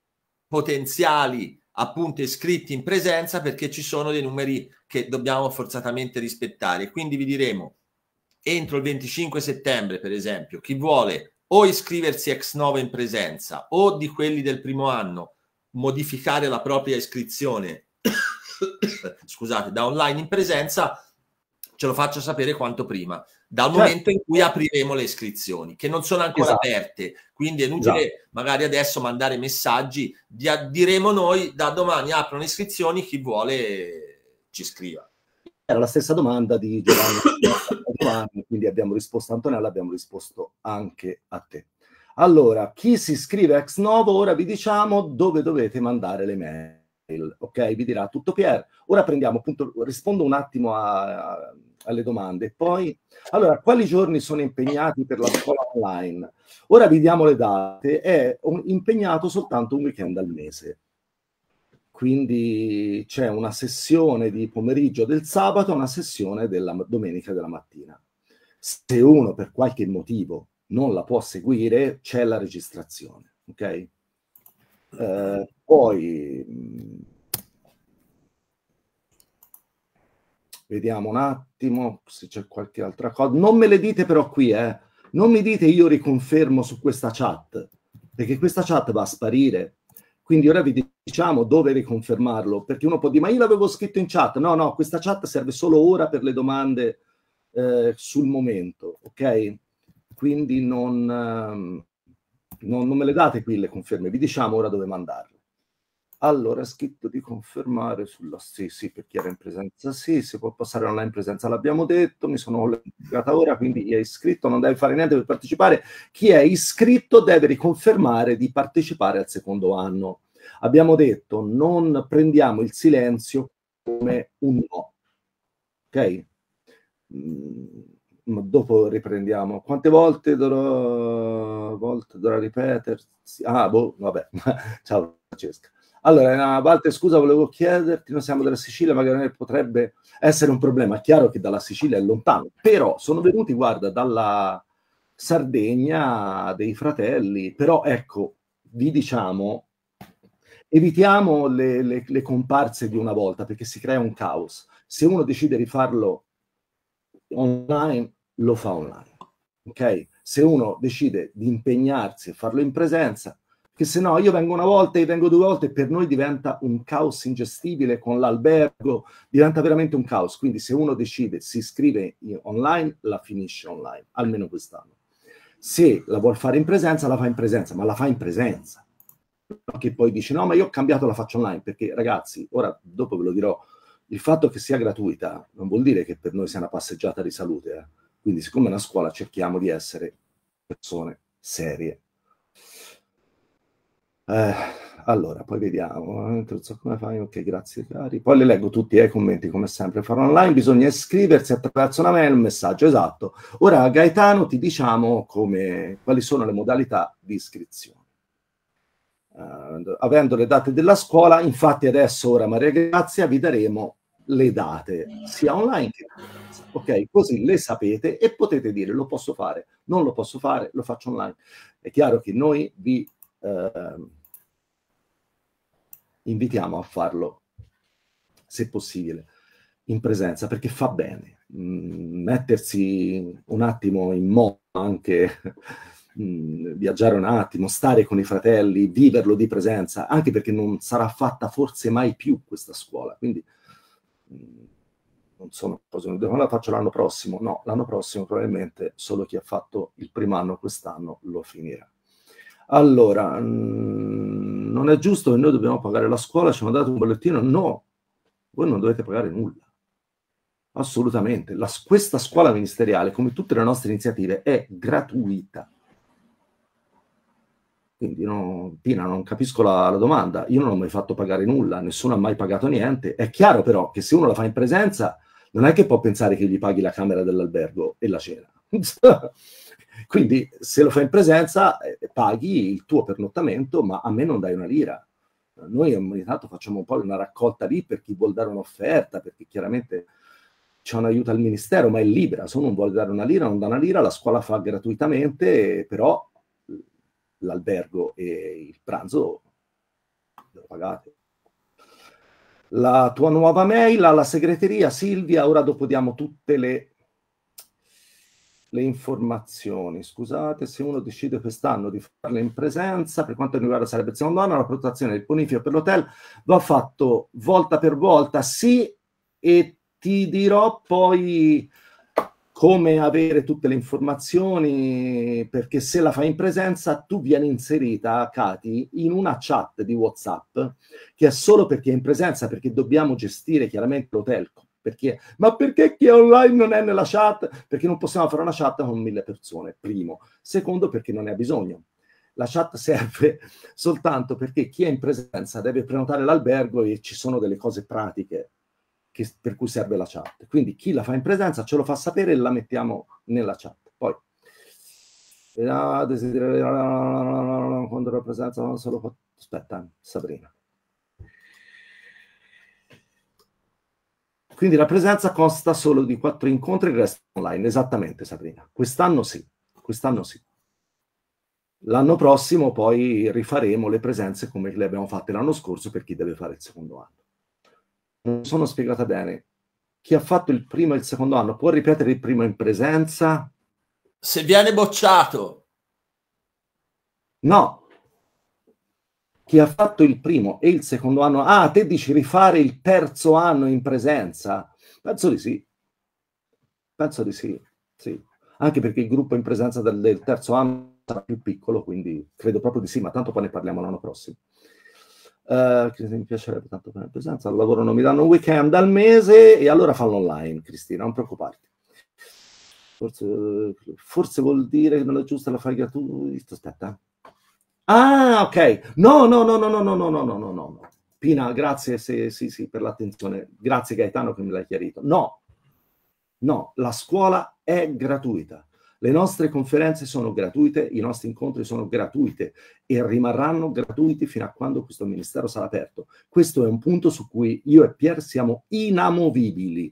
potenziali appunto iscritti in presenza, perché ci sono dei numeri che dobbiamo forzatamente rispettare. Quindi vi diremo entro il venticinque settembre, per esempio, chi vuole o iscriversi ex novo in presenza o di quelli del primo anno modificare la propria iscrizione scusate, da online in presenza, ce lo faccio sapere quanto prima, dal certo. momento in cui apriremo le iscrizioni, che non sono ancora esatto. aperte, quindi è inutile esatto. magari adesso mandare messaggi, diremo noi da domani aprono iscrizioni, chi vuole ci scriva. Era la stessa domanda di Giovanni, quindi abbiamo risposto a Antonella, abbiamo risposto anche a te. Allora, chi si iscrive ex novo, ora vi diciamo dove dovete mandare le mail, ok? Vi dirà tutto Pier. Ora prendiamo appunto, rispondo un attimo a, a, alle domande. Poi, allora, quali giorni sono impegnati per la scuola online? Ora vi diamo le date, è un, impegnato soltanto un weekend al mese. Quindi c'è una sessione di pomeriggio del sabato, una sessione della domenica della mattina. Se uno per qualche motivo non la può seguire, c'è la registrazione, ok? Eh, poi mh, vediamo un attimo se c'è qualche altra cosa. Non me le dite però qui, eh. Non mi dite io riconfermo su questa chat, perché questa chat va a sparire. Quindi ora vi diciamo dove riconfermarlo, perché uno può dire, ma io l'avevo scritto in chat. No, no, questa chat serve solo ora per le domande eh, sul momento, ok? Quindi non, um, non, non me le date qui le conferme, vi diciamo ora dove mandarle. Allora, scritto di confermare sulla sì, sì, per chi era in presenza, sì, si può passare online in presenza, l'abbiamo detto, mi sono collegata ora, quindi chi è iscritto non deve fare niente per partecipare, chi è iscritto deve riconfermare di partecipare al secondo anno. Abbiamo detto, non prendiamo il silenzio come un no, ok? Mm, dopo riprendiamo. Quante volte dovrò, volte dovrò ripetersi? Ah, boh, vabbè, ciao Francesca. Allora, Walter, scusa, volevo chiederti, noi siamo della Sicilia, magari potrebbe essere un problema. È chiaro che dalla Sicilia è lontano, però sono venuti, guarda, dalla Sardegna, dei fratelli, però ecco, vi diciamo, evitiamo le, le, le comparse di una volta, perché si crea un caos. Se uno decide di farlo online, lo fa online, ok? Se uno decide di impegnarsi e farlo in presenza, che se no io vengo una volta e vengo due volte, per noi diventa un caos ingestibile con l'albergo, diventa veramente un caos. Quindi se uno decide, si iscrive online, la finisce online, almeno quest'anno. Se la vuol fare in presenza, la fa in presenza, ma la fa in presenza. Che poi dice, no, ma io ho cambiato, la faccio online, perché ragazzi, ora dopo ve lo dirò, il fatto che sia gratuita non vuol dire che per noi sia una passeggiata di salute, eh. Quindi siccome è una scuola cerchiamo di essere persone serie. Eh, allora, poi vediamo. Come fai? Ok, grazie cari. Poi le leggo tutti i eh, commenti, come sempre. Farò online, bisogna iscriversi attraverso una mail, un messaggio, esatto. Ora, Gaetano, ti diciamo come, quali sono le modalità di iscrizione. Uh, avendo le date della scuola, infatti adesso, ora Maria Grazia, vi daremo le date, sia online che ok, così le sapete e potete dire lo posso fare, non lo posso fare, lo faccio online. È chiaro che noi vi eh, invitiamo a farlo, se possibile, in presenza, perché fa bene mh, mettersi un attimo in moto, anche mh, viaggiare un attimo, stare con i fratelli, viverlo di presenza, anche perché non sarà fatta forse mai più questa scuola, quindi mh, non sono cose, non la faccio l'anno prossimo, no, l'anno prossimo probabilmente solo chi ha fatto il primo anno quest'anno lo finirà. Allora, mh, non è giusto che noi dobbiamo pagare la scuola, ci hanno dato un bollettino, no, voi non dovete pagare nulla, assolutamente. La, questa scuola ministeriale, come tutte le nostre iniziative, è gratuita. Quindi, no, Pina, non capisco la, la domanda, io non ho mai fatto pagare nulla, nessuno ha mai pagato niente. È chiaro però che se uno la fa in presenza, non è che può pensare che gli paghi la camera dell'albergo e la cena. Quindi se lo fai in presenza eh, paghi il tuo pernottamento, ma a me non dai una lira. Noi ogni tanto facciamo un po' una raccolta lì per chi vuol dare un'offerta, perché chiaramente c'è un aiuto al ministero, ma è libera. Se uno non vuole dare una lira, non dà una lira, la scuola fa gratuitamente, però l'albergo e il pranzo lo pagate. La tua nuova mail alla segreteria, Silvia, ora dopo diamo tutte le le informazioni. Scusate, se uno decide quest'anno di farle in presenza, per quanto riguarda sarebbe il secondo anno, la prenotazione del bonifico per l'hotel va fatto volta per volta, sì, e ti dirò poi come avere tutte le informazioni, perché se la fai in presenza tu vieni inserita, Cati, in una chat di WhatsApp che è solo perché è in presenza, perché dobbiamo gestire chiaramente l'hotel. Perché? Ma perché chi è online non è nella chat? Perché non possiamo fare una chat con mille persone, primo. Secondo, perché non ne ha bisogno. La chat serve soltanto perché chi è in presenza deve prenotare l'albergo e ci sono delle cose pratiche che, per cui serve la chat. Quindi chi la fa in presenza ce lo fa sapere e la mettiamo nella chat. Poi, quando la presenza non solo... Aspetta, Sabrina. Quindi la presenza consta solo di quattro incontri e il resto online. Esattamente, Sabrina. Quest'anno sì, quest'anno sì. L'anno prossimo poi rifaremo le presenze come le abbiamo fatte l'anno scorso per chi deve fare il secondo anno. Non sono spiegata bene. Chi ha fatto il primo e il secondo anno può ripetere il primo in presenza? Se viene bocciato. No. Chi ha fatto il primo e il secondo anno... Ah, te dici rifare il terzo anno in presenza? Penso di sì. Penso di sì, sì. Anche perché il gruppo in presenza del, del terzo anno sarà più piccolo, quindi credo proprio di sì, ma tanto poi ne parliamo l'anno prossimo. Uh, mi piacerebbe tanto fare in presenza, al lavoro non mi danno un weekend al mese e allora fallo online, Cristina, non preoccuparti. Forse, forse vuol dire che non è giusto la fai gratuita. Aspetta. Ah, ok. No, no, no, no, no, no, no, no, no, no, no. Pina, grazie se, sì, sì, per l'attenzione. Grazie Gaetano che me l'hai chiarito. No, no, la scuola è gratuita. Le nostre conferenze sono gratuite, i nostri incontri sono gratuiti e rimarranno gratuiti fino a quando questo ministero sarà aperto. Questo è un punto su cui io e Pier siamo inamovibili.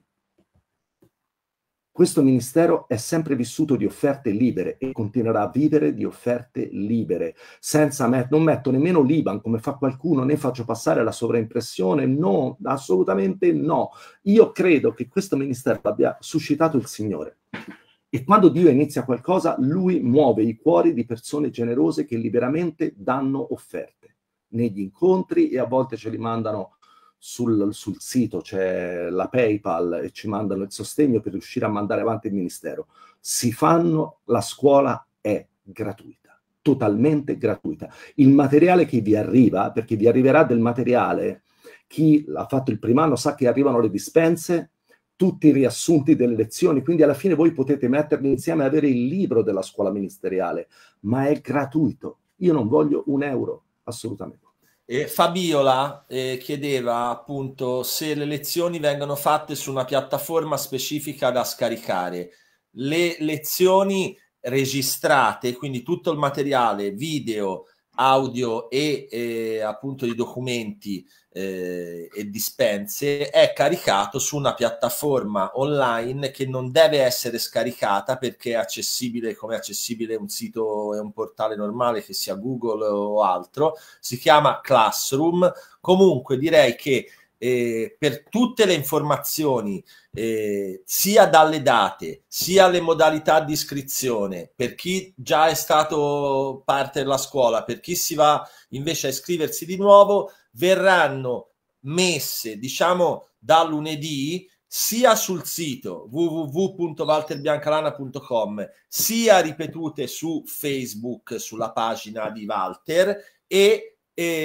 Questo ministero è sempre vissuto di offerte libere e continuerà a vivere di offerte libere, senza met- non metto nemmeno l'I B A N come fa qualcuno, né faccio passare la sovraimpressione, no, assolutamente no. Io credo che questo ministero abbia suscitato il Signore. E quando Dio inizia qualcosa, Lui muove i cuori di persone generose che liberamente danno offerte negli incontri, e a volte ce li mandano sul, sul sito, c'è la PayPal e ci mandano il sostegno per riuscire a mandare avanti il ministero. Si fanno, la scuola è gratuita, totalmente gratuita. Il materiale che vi arriva, perché vi arriverà del materiale, chi ha fatto il primo anno sa che arrivano le dispense, tutti i riassunti delle lezioni, quindi alla fine voi potete metterli insieme e avere il libro della scuola ministeriale, ma è gratuito. Io non voglio un euro, assolutamente. E Fabiola eh, chiedeva appunto se le lezioni vengono fatte su una piattaforma specifica da scaricare. Le lezioni registrate, quindi tutto il materiale video, audio e eh, appunto i documenti eh, e dispense è caricato su una piattaforma online che non deve essere scaricata perché è accessibile come è accessibile un sito e un portale normale, che sia Google o altro. Si chiama Classroom. Comunque direi che eh, per tutte le informazioni, eh, sia dalle date sia le modalità di iscrizione, per chi già è stato parte della scuola, per chi si va invece a iscriversi di nuovo, verranno messe, diciamo, da lunedì sia sul sito w w w punto walter biancalana punto com, sia ripetute su Facebook, sulla pagina di Walter, e,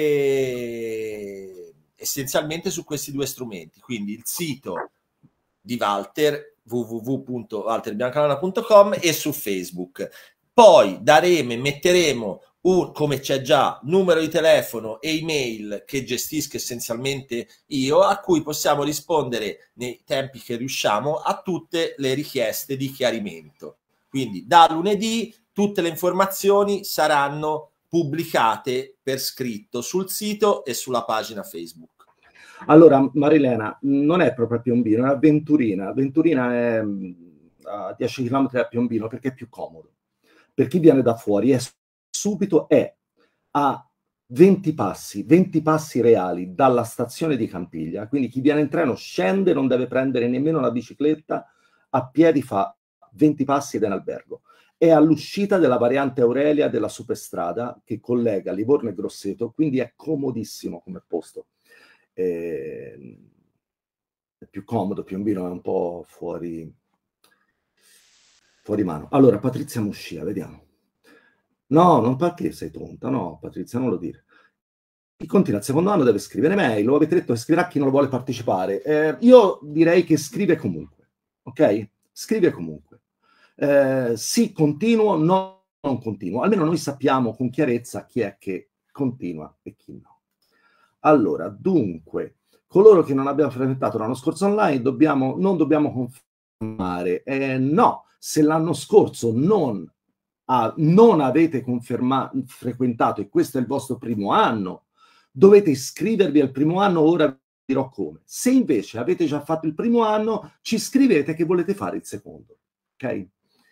e essenzialmente su questi due strumenti, quindi il sito di Walter, w w w punto walter biancalana punto com, e su Facebook. Poi daremo e metteremo un, come c'è già, numero di telefono e email che gestisco essenzialmente io, a cui possiamo rispondere nei tempi che riusciamo a tutte le richieste di chiarimento. Quindi da lunedì tutte le informazioni saranno pubblicate per scritto sul sito e sulla pagina Facebook. Allora, Marilena, non è proprio a Piombino, è a Venturina. Venturina è a dieci chilometri da Piombino perché è più comodo. Per chi viene da fuori è subito, è a venti passi, venti passi reali dalla stazione di Campiglia, quindi chi viene in treno scende, non deve prendere nemmeno la bicicletta, a piedi fa venti passi ed è in albergo. È all'uscita della variante Aurelia della superstrada che collega Livorno e Grosseto, quindi è comodissimo come posto. Eh, è più comodo. Piombino è un po' fuori fuori mano. Allora, Patrizia Muscia, vediamo. No, non perché sei tonta, no, Patrizia, non lo dire. Chi continua il secondo anno deve scrivere mail, lo avete detto che scriverà chi non vuole partecipare. Eh, io direi che scrive comunque, ok? Scrive comunque. Eh, sì, continuo, no, non continuo. Almeno noi sappiamo con chiarezza chi è che continua e chi no. Allora, dunque, coloro che non abbiamo frequentato l'anno scorso online, dobbiamo, non dobbiamo confermare. Eh, no, se l'anno scorso non, ah, non avete confermato, frequentato, e questo è il vostro primo anno, dovete iscrivervi al primo anno, ora vi dirò come. Se invece avete già fatto il primo anno, ci scrivete che volete fare il secondo. Ok?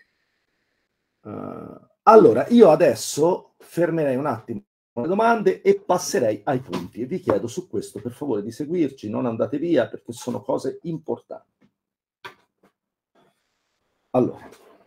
Uh, allora, io adesso fermerei un attimo le domande e passerei ai punti, e vi chiedo su questo per favore di seguirci, non andate via perché sono cose importanti. Allora,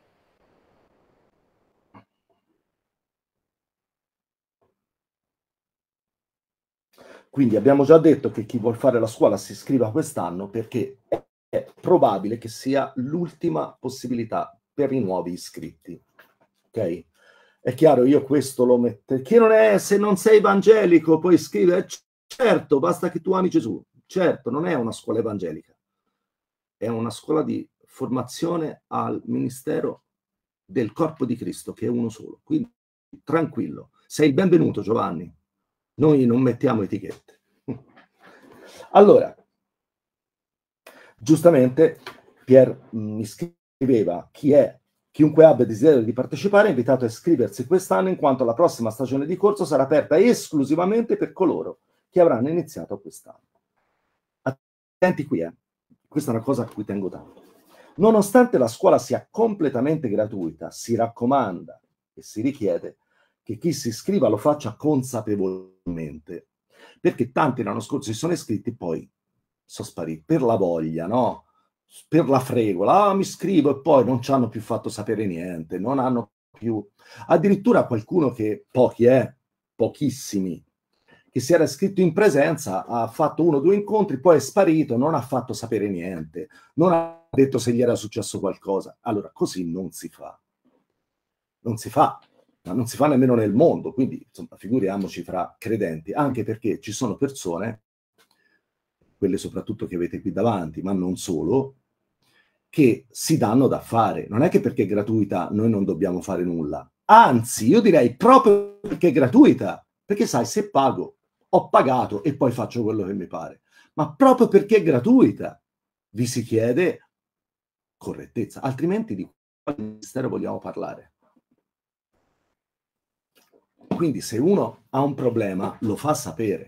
quindi abbiamo già detto che chi vuol fare la scuola si iscriva quest'anno perché è, è probabile che sia l'ultima possibilità per i nuovi iscritti. Ok? È chiaro, io questo lo metto. Che non è, se non sei evangelico puoi scrivere, certo, basta che tu ami Gesù. Certo, non è una scuola evangelica, è una scuola di formazione al ministero del corpo di Cristo, che è uno solo. Quindi tranquillo, sei il benvenuto, Giovanni. Noi non mettiamo etichette. Allora, giustamente Pier mi scriveva chi è Chiunque abbia desiderio di partecipare è invitato a iscriversi quest'anno, in quanto la prossima stagione di corso sarà aperta esclusivamente per coloro che avranno iniziato quest'anno. Attenti qui, eh. Questa è una cosa a cui tengo tanto. Nonostante la scuola sia completamente gratuita, si raccomanda e si richiede che chi si iscriva lo faccia consapevolmente, perché tanti l'anno scorso si sono iscritti e poi sono spariti per la voglia, no? Per la fregola, ah, mi iscrivo, e poi non ci hanno più fatto sapere niente, non hanno più... Addirittura qualcuno che, pochi eh, pochissimi, che si era iscritto in presenza, ha fatto uno o due incontri, poi è sparito, non ha fatto sapere niente, non ha detto se gli era successo qualcosa. Allora, così non si fa. Non si fa, ma non si fa nemmeno nel mondo, quindi insomma, figuriamoci fra credenti, anche perché ci sono persone, quelle soprattutto che avete qui davanti, ma non solo, che si danno da fare. Non è che perché è gratuita noi non dobbiamo fare nulla. Anzi, io direi proprio perché è gratuita, perché sai, se pago, ho pagato e poi faccio quello che mi pare. Ma proprio perché è gratuita vi si chiede correttezza, altrimenti di quale ministero vogliamo parlare? Quindi se uno ha un problema lo fa sapere,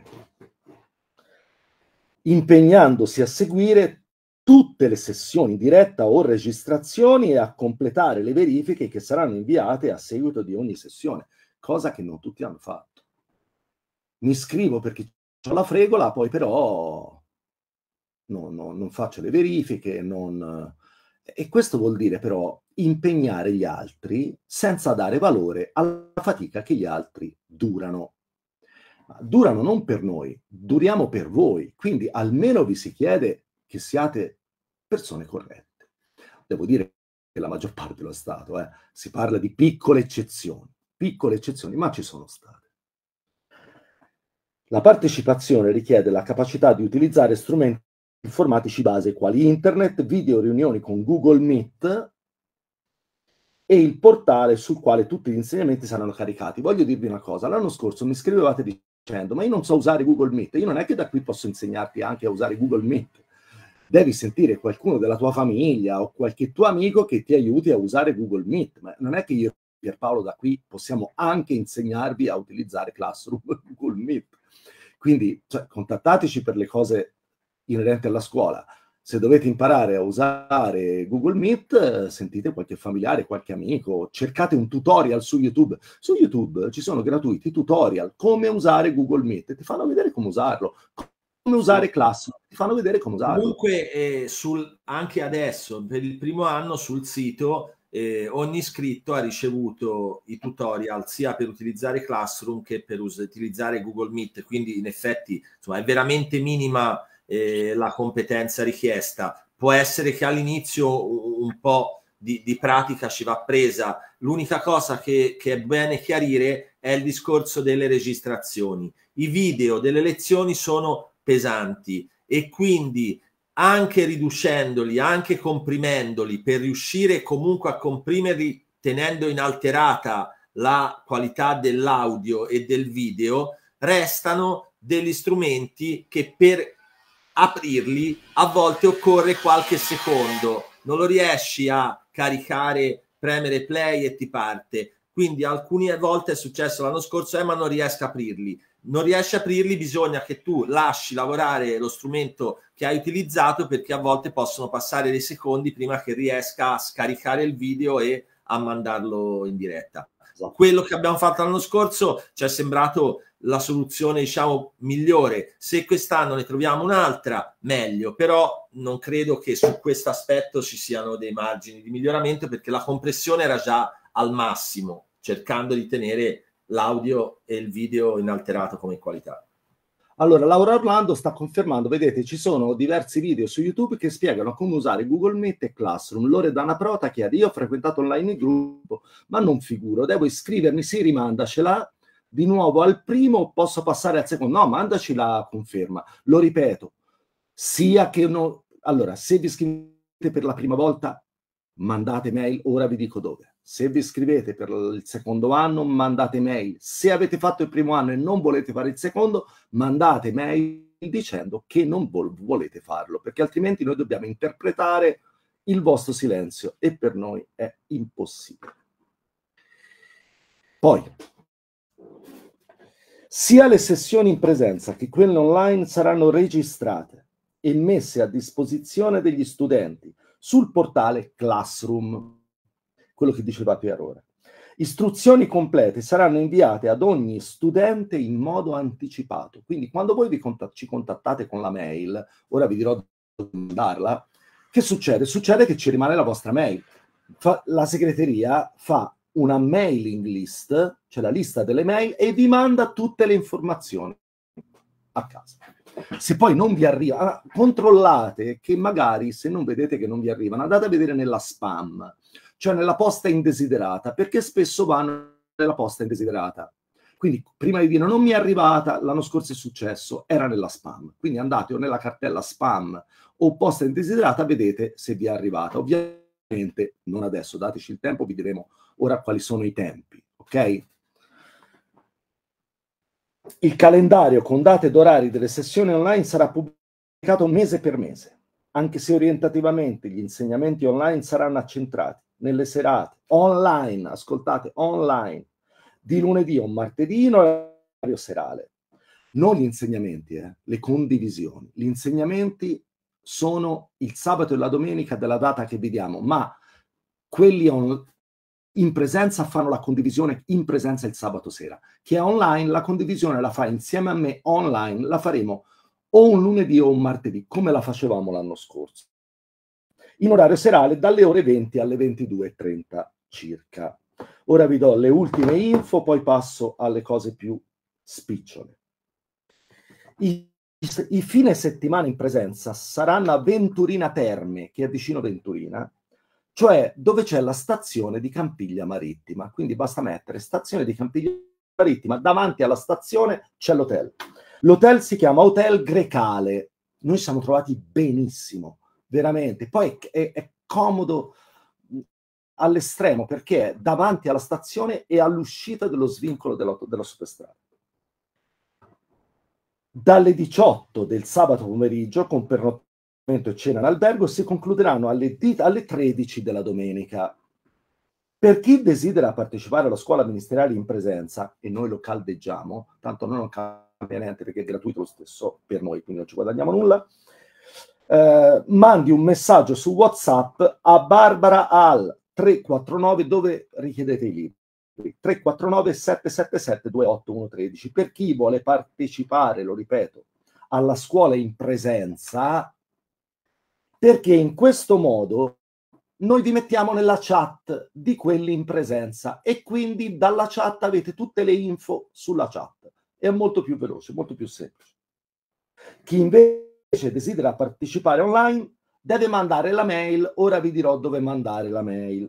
impegnandosi a seguire tutte le sessioni in diretta o registrazioni e a completare le verifiche che saranno inviate a seguito di ogni sessione, cosa che non tutti hanno fatto. Mi iscrivo perché ho la fregola, poi però no, no, non faccio le verifiche, non... e questo vuol dire però impegnare gli altri senza dare valore alla fatica che gli altri durano. Durano non per noi, duriamo per voi, quindi almeno vi si chiede che siate persone corrette. Devo dire che la maggior parte lo è stato, eh. Si parla di piccole eccezioni, piccole eccezioni, ma ci sono state. La partecipazione richiede la capacità di utilizzare strumenti informatici base quali internet, video riunioni con Google Meet e il portale sul quale tutti gli insegnamenti saranno caricati. Voglio dirvi una cosa, l'anno scorso mi scrivevate dicendo ma io non so usare Google Meet, io non è che da qui posso insegnarti anche a usare Google Meet, devi sentire qualcuno della tua famiglia o qualche tuo amico che ti aiuti a usare Google Meet, ma non è che io e Pierpaolo da qui possiamo anche insegnarvi a utilizzare Classroom o Google Meet. Quindi cioè, contattateci per le cose inerenti alla scuola. Se dovete imparare a usare Google Meet, sentite qualche familiare, qualche amico, cercate un tutorial su YouTube. Su YouTube ci sono gratuiti tutorial, come usare Google Meet, ti fanno vedere come usarlo, come usare Classroom, ti fanno vedere come usarlo. Comunque, eh, sul, anche adesso, per il primo anno sul sito, eh, ogni iscritto ha ricevuto i tutorial sia per utilizzare Classroom che per utilizzare Google Meet, quindi in effetti insomma, è veramente minima eh, la competenza richiesta. Può essere che all'inizio un po' di, di pratica ci va presa. L'unica cosa che, che è bene chiarire è il discorso delle registrazioni. I video delle lezioni sono pesanti e quindi anche riducendoli, anche comprimendoli per riuscire comunque a comprimerli tenendo inalterata la qualità dell'audio e del video, restano degli strumenti che per aprirli a volte occorre qualche secondo, non lo riesci a caricare, premere play e ti parte. Quindi alcune volte è successo l'anno scorso, eh, ma non riesco a aprirli. Non riesci a aprirli, bisogna che tu lasci lavorare lo strumento che hai utilizzato, perché a volte possono passare dei secondi prima che riesca a scaricare il video e a mandarlo in diretta. Esatto. Quello che abbiamo fatto l'anno scorso ci è sembrato la soluzione, diciamo, migliore. Se quest'anno ne troviamo un'altra, meglio, però non credo che su questo aspetto ci siano dei margini di miglioramento, perché la compressione era già al massimo, cercando di tenere l'audio e il video inalterato come qualità. Allora, Laura Orlando sta confermando, vedete, ci sono diversi video su YouTube che spiegano come usare Google Meet e Classroom. Loredana Prota chiede, io ho frequentato online il gruppo, ma non figuro, devo iscrivermi? Sì, rimandacela di nuovo al primo, posso passare al secondo? No, mandaci la conferma. Lo ripeto, sia che no... Allora, se vi iscrivete per la prima volta, mandate mail, ora vi dico dove. Se vi iscrivete per il secondo anno, mandate mail. Se avete fatto il primo anno e non volete fare il secondo, mandate mail dicendo che non vol- volete farlo, perché altrimenti noi dobbiamo interpretare il vostro silenzio e per noi è impossibile. Poi, sia le sessioni in presenza che quelle online saranno registrate e messe a disposizione degli studenti sul portale Classroom, quello che diceva Pierora. Istruzioni complete saranno inviate ad ogni studente in modo anticipato. Quindi quando voi vi contat- ci contattate con la mail, ora vi dirò dove mandarla, che succede? Succede che ci rimane la vostra mail. Fa, la segreteria fa una mailing list, cioè la lista delle mail, e vi manda tutte le informazioni a casa. Se poi non vi arriva, controllate che magari se non vedete che non vi arrivano, andate a vedere nella spam, cioè nella posta indesiderata, perché spesso vanno nella posta indesiderata. Quindi prima di dire non mi è arrivata, l'anno scorso è successo, era nella spam. Quindi andate o nella cartella spam o posta indesiderata, vedete se vi è arrivata. Ovviamente non adesso, dateci il tempo, vi diremo ora quali sono i tempi, ok? Il calendario con date ed orari delle sessioni online sarà pubblicato mese per mese, anche se orientativamente gli insegnamenti online saranno accentrati nelle serate online, ascoltate, online, di lunedì o martedì in orario serale. Non gli insegnamenti, eh, le condivisioni. Gli insegnamenti sono il sabato e la domenica della data che vediamo, ma quelli on- in presenza fanno la condivisione in presenza il sabato sera. Chi è online, la condivisione la fa insieme a me online, la faremo o un lunedì o un martedì, come la facevamo l'anno scorso, in orario serale dalle ore venti alle ventidue e trenta circa. Ora vi do le ultime info, poi passo alle cose più spicciole. I, i fine settimana in presenza saranno a Venturina Terme, che è vicino Venturina, cioè dove c'è la stazione di Campiglia Marittima. Quindi basta mettere stazione di Campiglia Marittima, davanti alla stazione c'è l'hotel. L'hotel si chiama Hotel Grecale. Noi siamo trovati benissimo, veramente. Poi è, è, è comodo all'estremo perché è davanti alla stazione e all'uscita dello svincolo della, della superstrada. Dalle diciotto del sabato pomeriggio, con pernottamento e cena in albergo, si concluderanno alle, alle tredici della domenica. Per chi desidera partecipare alla scuola ministeriale in presenza, e noi lo caldeggiamo, tanto noi non cambia niente perché è gratuito lo stesso per noi, quindi non ci guadagniamo nulla, eh, mandi un messaggio su WhatsApp a Barbara al tre quattro nove dove richiedete i libri, tre quattro nove sette sette sette due otto uno uno tre. Per chi vuole partecipare, lo ripeto, alla scuola in presenza, perché in questo modo noi vi mettiamo nella chat di quelli in presenza e quindi dalla chat avete tutte le info sulla chat. È molto più veloce, molto più semplice. Chi invece desidera partecipare online deve mandare la mail. Ora vi dirò dove mandare la mail.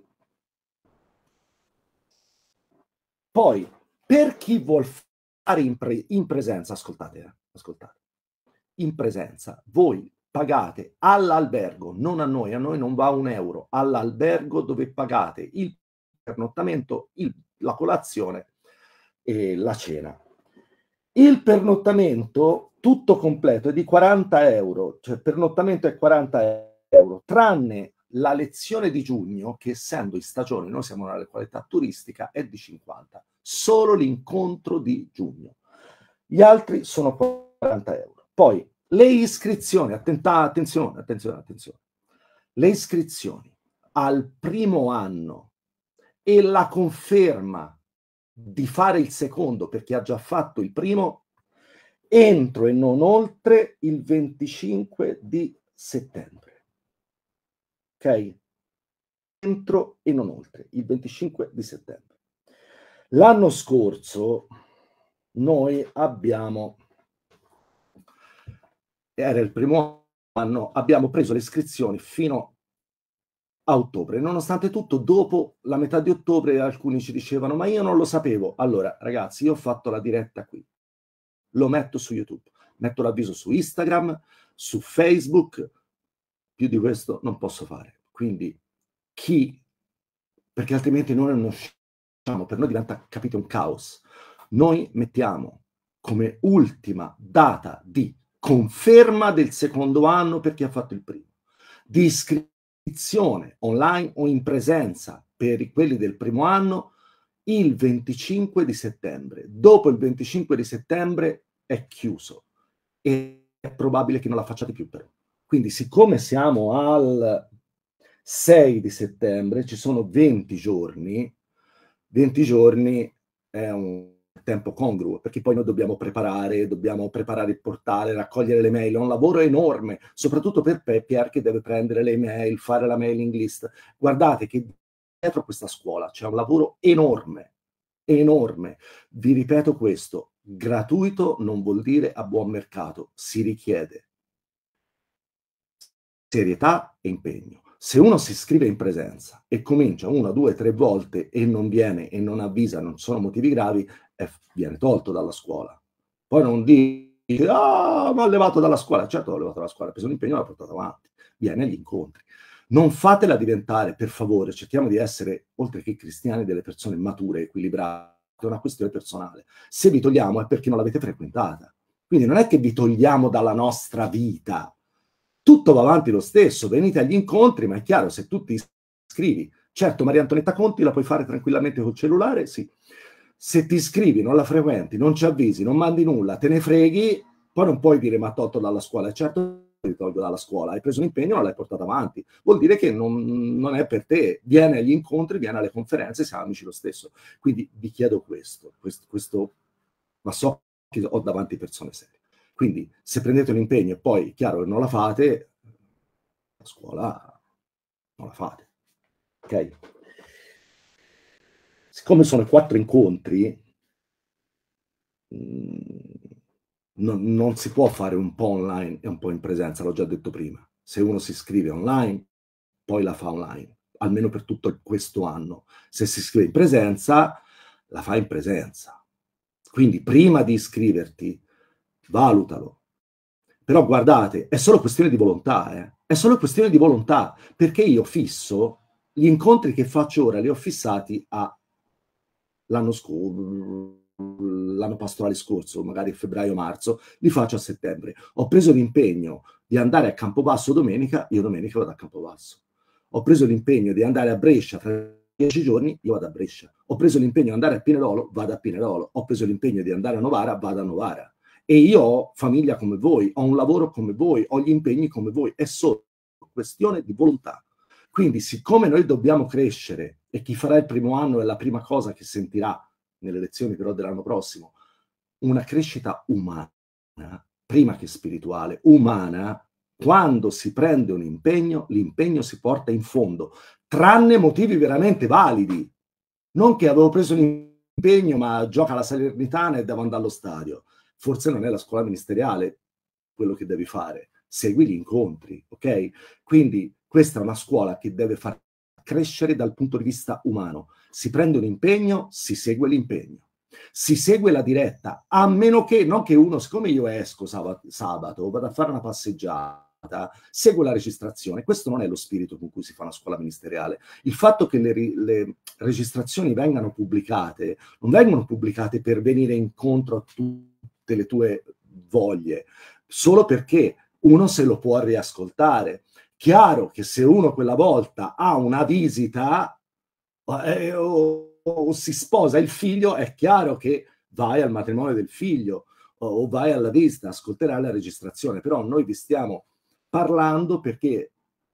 Poi, per chi vuol fare in, pre in presenza, ascoltate, eh, ascoltate, in presenza, voi pagate all'albergo, non a noi, a noi non va un euro, all'albergo dove pagate il pernottamento, il, la colazione e la cena. Il pernottamento tutto completo è di quaranta euro, cioè il pernottamento è quaranta euro, tranne la lezione di giugno, che essendo in stagione, noi siamo nella qualità turistica, è di cinquanta, solo l'incontro di giugno. Gli altri sono quaranta euro. Poi le iscrizioni, attenta, attenzione, attenzione, attenzione, le iscrizioni al primo anno e la conferma di fare il secondo per chi ha già fatto il primo entro e non oltre il venticinque di settembre. Ok? Entro e non oltre il venticinque di settembre. L'anno scorso noi abbiamo, era il primo anno, abbiamo preso le iscrizioni fino a ottobre. Nonostante tutto, dopo la metà di ottobre alcuni ci dicevano ma io non lo sapevo. Allora ragazzi, io ho fatto la diretta qui, lo metto su YouTube, metto l'avviso su Instagram, su Facebook, più di questo non posso fare. Quindi chi, perché altrimenti noi non usciamo, per noi diventa, capite, un caos. Noi mettiamo come ultima data di conferma del secondo anno per chi ha fatto il primo, di iscrizione iscrizione online o in presenza per quelli del primo anno il venticinque di settembre. Dopo il venticinque di settembre è chiuso e è probabile che non la facciate più però. Quindi siccome siamo al sei di settembre, ci sono venti giorni, venti giorni è un tempo congruo, perché poi noi dobbiamo preparare, dobbiamo preparare il portale, raccogliere le mail, è un lavoro enorme, soprattutto per Pierre che deve prendere le mail, fare la mailing list. Guardate che dietro questa scuola c'è un lavoro enorme, enorme. Vi ripeto questo, gratuito non vuol dire a buon mercato, si richiede serietà e impegno. Se uno si iscrive in presenza e comincia una, due, tre volte e non viene e non avvisa, non sono motivi gravi, eh, viene tolto dalla scuola. Poi non dice, ah, ma ho levato dalla scuola. Certo l'ho levato dalla scuola, ha preso un impegno e l'ha portato avanti. Viene agli incontri. Non fatela diventare, per favore, cerchiamo di essere, oltre che cristiani, delle persone mature, equilibrate, è una questione personale. Se vi togliamo è perché non l'avete frequentata. Quindi non è che vi togliamo dalla nostra vita. Tutto va avanti lo stesso, venite agli incontri, ma è chiaro, se tu ti iscrivi, certo Maria Antonietta Conti la puoi fare tranquillamente col cellulare, sì. Se ti iscrivi, non la frequenti, non ci avvisi, non mandi nulla, te ne freghi, poi non puoi dire ma tolto dalla scuola, certo ti tolgo dalla scuola, hai preso un impegno, non l'hai portato avanti, vuol dire che non, non è per te, viene agli incontri, viene alle conferenze, siamo amici lo stesso. Quindi vi chiedo questo, questo, questo ma so che ho davanti persone serie. Quindi se prendete un impegno e poi, chiaro, non la fate, la scuola non la fate. Ok? Siccome sono quattro incontri, mh, non, non si può fare un po' online e un po' in presenza, l'ho già detto prima. Se uno si iscrive online, poi la fa online, almeno per tutto questo anno. Se si iscrive in presenza, la fa in presenza. Quindi prima di iscriverti, valutalo. Però guardate, è solo questione di volontà, eh? È solo questione di volontà, perché io fisso, gli incontri che faccio ora li ho fissati a l'anno scorso, l'anno pastorale scorso, magari febbraio-marzo, li faccio a settembre. Ho preso l'impegno di andare a Campobasso domenica, io domenica vado a Campobasso. Ho preso l'impegno di andare a Brescia tra dieci giorni, io vado a Brescia. Ho preso l'impegno di andare a Pinerolo, vado a Pinerolo. Ho preso l'impegno di andare a Novara, vado a Novara. E io ho famiglia come voi, ho un lavoro come voi, ho gli impegni come voi, è solo questione di volontà. Quindi, siccome noi dobbiamo crescere, e chi farà il primo anno è la prima cosa che sentirà nelle lezioni però dell'anno prossimo, una crescita umana, prima che spirituale, umana, quando si prende un impegno, l'impegno si porta in fondo, tranne motivi veramente validi. Non che avevo preso un impegno, ma gioca la Salernitana e devo andare allo stadio. Forse non è la scuola ministeriale quello che devi fare, segui gli incontri, ok? Quindi questa è una scuola che deve far crescere dal punto di vista umano. Si prende un impegno, si segue l'impegno. Si segue la diretta, a meno che, non che uno, siccome io esco sabato, sabato vado a fare una passeggiata, segue la registrazione. Questo non è lo spirito con cui si fa una scuola ministeriale. Il fatto che le, le registrazioni vengano pubblicate, non vengono pubblicate per venire incontro a tutti le tue voglie, solo perché uno se lo può riascoltare. Chiaro che se uno quella volta ha una visita eh, o, o si sposa il figlio, è chiaro che vai al matrimonio del figlio o, o vai alla visita, ascolterai la registrazione, però noi vi stiamo parlando perché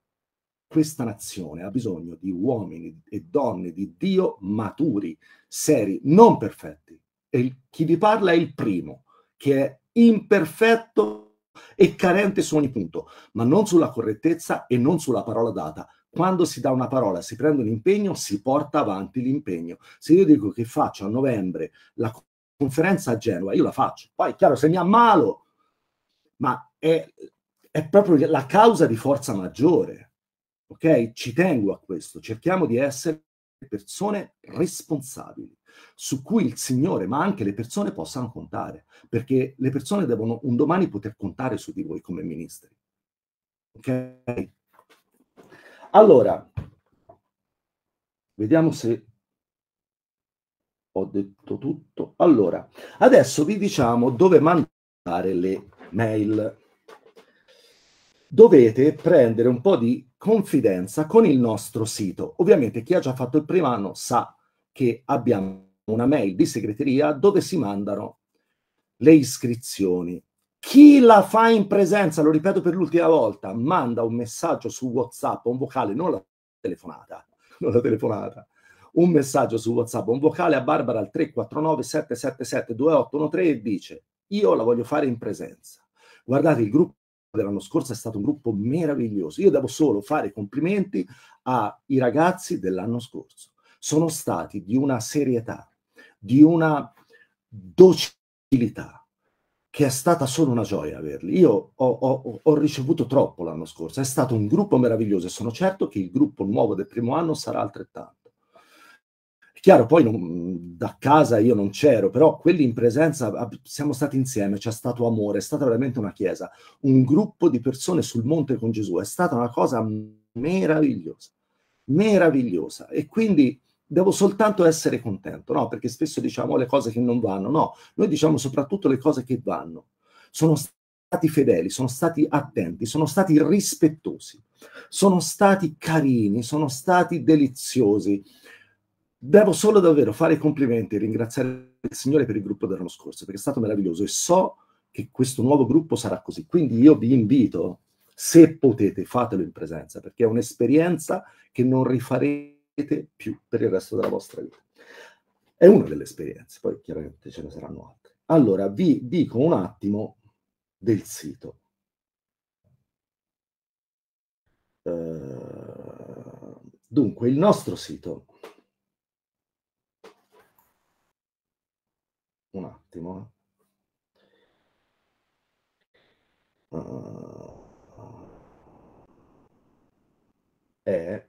questa nazione ha bisogno di uomini e donne di Dio maturi, seri, non perfetti. E il, chi vi parla è il primo, che è imperfetto e carente su ogni punto, ma non sulla correttezza e non sulla parola data. Quando si dà una parola, si prende un impegno, si porta avanti l'impegno. Se io dico che faccio a novembre la conferenza a Genova, io la faccio. Poi, chiaro, se mi ammalo, ma è, è proprio la causa di forza maggiore, ok? Ci tengo a questo. Cerchiamo di essere persone responsabili, su cui il Signore, ma anche le persone possano contare, perché le persone devono un domani poter contare su di voi come ministri. Ok? Allora, vediamo se ho detto tutto. Allora, adesso vi diciamo dove mandare le mail. Dovete prendere un po' di confidenza con il nostro sito. Ovviamente chi ha già fatto il primo anno sa che abbiamo una mail di segreteria dove si mandano le iscrizioni. Chi la fa in presenza, lo ripeto per l'ultima volta, manda un messaggio su WhatsApp, un vocale, non la telefonata, non la telefonata, un messaggio su WhatsApp, un vocale a Barbara al tre quattro nove sette sette sette due otto uno tre e dice: io la voglio fare in presenza. Guardate, il gruppo dell'anno scorso è stato un gruppo meraviglioso. Io devo solo fare complimenti ai ragazzi dell'anno scorso. Sono stati di una serietà, di una docilità, che è stata solo una gioia averli. Io ho, ho, ho ricevuto troppo l'anno scorso, è stato un gruppo meraviglioso e sono certo che il gruppo nuovo del primo anno sarà altrettanto. È chiaro, poi non, da casa io non c'ero, però quelli in presenza siamo stati insieme, c'è stato amore, è stata veramente una chiesa, un gruppo di persone sul monte con Gesù, è stata una cosa meravigliosa, meravigliosa. E quindi devo soltanto essere contento, no? Perché spesso diciamo le cose che non vanno, no, noi diciamo soprattutto le cose che vanno. Sono stati fedeli, sono stati attenti, sono stati rispettosi, sono stati carini, sono stati deliziosi. Devo solo davvero fare i complimenti e ringraziare il Signore per il gruppo dell'anno scorso, perché è stato meraviglioso e so che questo nuovo gruppo sarà così. Quindi io vi invito, se potete, fatelo in presenza, perché è un'esperienza che non rifarete più per il resto della vostra vita. È una delle esperienze, poi chiaramente ce ne saranno altre. Allora, vi dico un attimo del sito. Uh, dunque, il nostro sito, un attimo, uh, è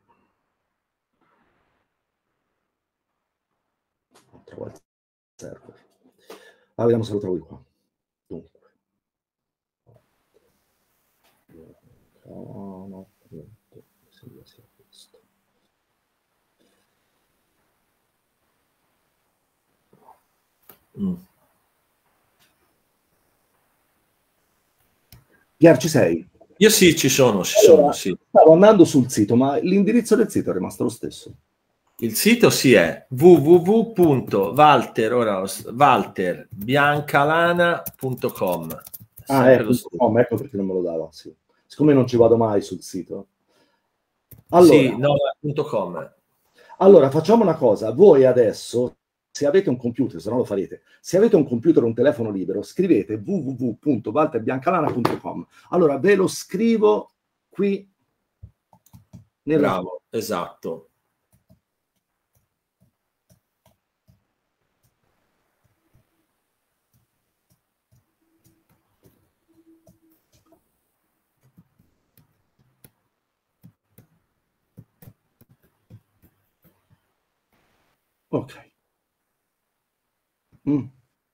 trovo il server. Ah, vediamo se lo trovo qua. Dunque. No, no, niente. Sembra sia questo. Mm. Pier, ci sei? Io sì, ci sono, ci allora, sono, sì. Stavo andando sul sito, ma l'indirizzo del sito è rimasto lo stesso. Il sito sì è w w w punto walter biancalana punto com. Ah, ecco, com, ecco perché non me lo dava, sì. Siccome non ci vado mai sul sito. Allora, sì, no, punto com. Allora, facciamo una cosa. Voi adesso, se avete un computer, se no lo farete, se avete un computer o un telefono libero, scrivete w w w punto walter biancalana punto com. Allora, ve lo scrivo qui. Nella... Bravo, esatto. Ok. Mm.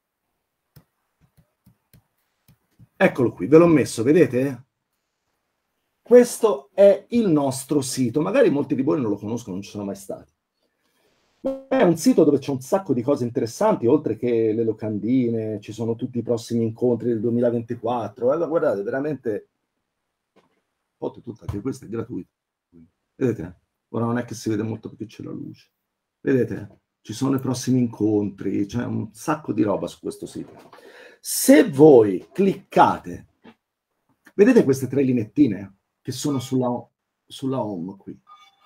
Eccolo qui, ve l'ho messo, vedete? Questo è il nostro sito. Magari molti di voi non lo conoscono, non ci sono mai stati. È un sito dove c'è un sacco di cose interessanti, oltre che le locandine, ci sono tutti i prossimi incontri del duemilaventiquattro. Allora, guardate, veramente... Oltretutto anche questo è gratuito. Vedete? Ora non è che si vede molto perché c'è la luce. Vedete? Ci sono i prossimi incontri, c'è un sacco di roba su questo sito. Se voi cliccate, vedete queste tre linettine che sono sulla, sulla home qui?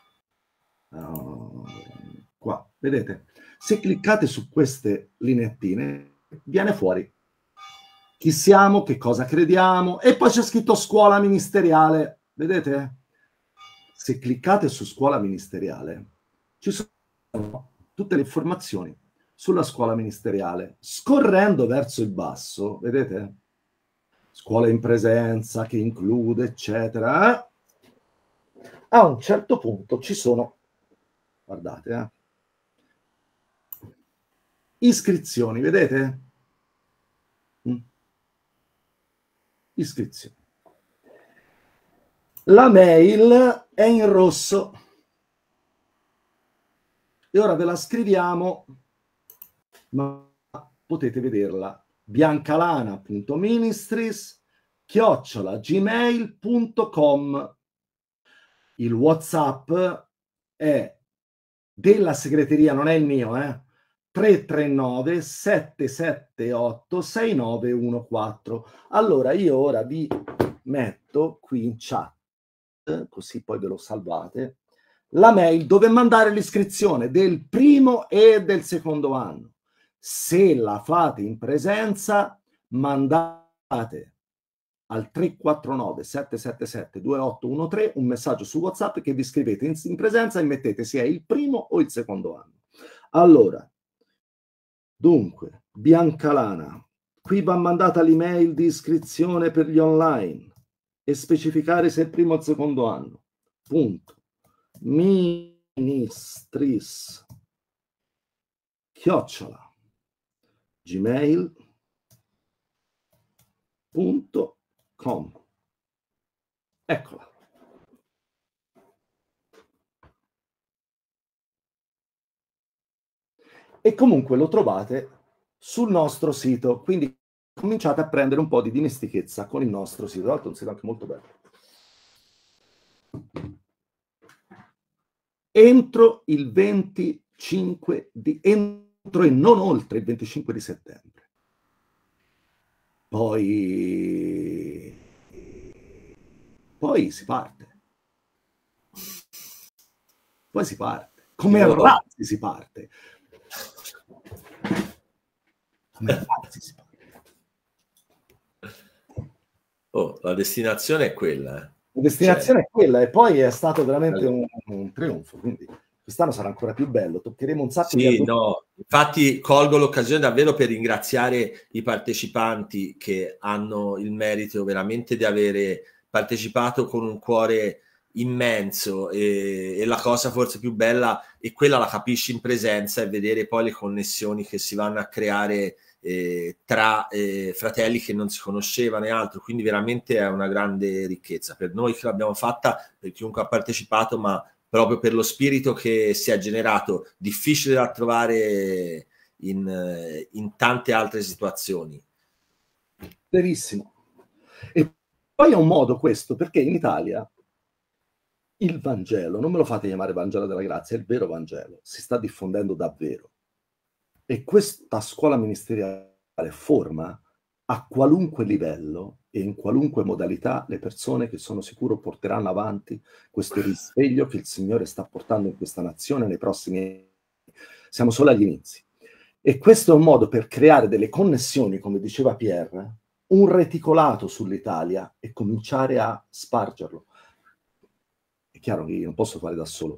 Uh, qua, vedete? Se cliccate su queste linettine, viene fuori chi siamo, che cosa crediamo, e poi c'è scritto scuola ministeriale, vedete? Se cliccate su scuola ministeriale, ci sono tutte le informazioni sulla scuola ministeriale. Scorrendo verso il basso, vedete? Scuola in presenza, che include, eccetera. A un certo punto ci sono, guardate, eh, iscrizioni, vedete? Mm. Iscrizioni. La mail è in rosso e ora ve la scriviamo, ma potete vederla: biancalana punto ministries chiocciola gmail punto com. il WhatsApp è della segreteria, non è il mio, eh? tre tre nove sette sette otto sei nove uno quattro. Allora io ora vi metto qui in chat, così poi ve lo salvate, la mail dove mandare l'iscrizione del primo e del secondo anno. Se la fate in presenza, mandate al tre quattro nove sette sette sette due otto uno tre un messaggio su WhatsApp che vi iscrivete in, in presenza e mettete se è il primo o il secondo anno. Allora, dunque, Biancalana, qui va mandata l'email di iscrizione per gli online e specificare se è il primo o il secondo anno. Punto. Ministris chiocciola gmail punto com. Eccola. E comunque lo trovate sul nostro sito, quindi cominciate a prendere un po' di dimestichezza con il nostro sito. Tra l'altro è un sito anche molto bello. Entro il venticinque di entro e non oltre il venticinque di settembre. Poi poi si parte. Poi si parte. Come a razzi si parte. Come a razzi si parte. Oh, la destinazione è quella. Eh. La destinazione cioè, è quella e poi è stato veramente un, un trionfo, quindi quest'anno sarà ancora più bello, toccheremo un sacco sì, di adulti. No, infatti colgo l'occasione davvero per ringraziare i partecipanti che hanno il merito veramente di avere partecipato con un cuore immenso e, e la cosa forse più bella e quella la capisci in presenza e vedere poi le connessioni che si vanno a creare eh, tra eh, fratelli che non si conoscevano e altro, quindi veramente è una grande ricchezza per noi che l'abbiamo fatta, per chiunque ha partecipato, ma proprio per lo spirito che si è generato, difficile da trovare in, in tante altre situazioni. Verissimo. E poi è un modo questo, perché in Italia il Vangelo, non me lo fate chiamare Vangelo della Grazia, è il vero Vangelo, si sta diffondendo davvero. E questa scuola ministeriale forma a qualunque livello e in qualunque modalità le persone che sono sicuro porteranno avanti questo risveglio che il Signore sta portando in questa nazione nei prossimi anni. Siamo solo agli inizi. E questo è un modo per creare delle connessioni, come diceva Pierre, un reticolato sull'Italia e cominciare a spargerlo. È chiaro che io non posso fare da solo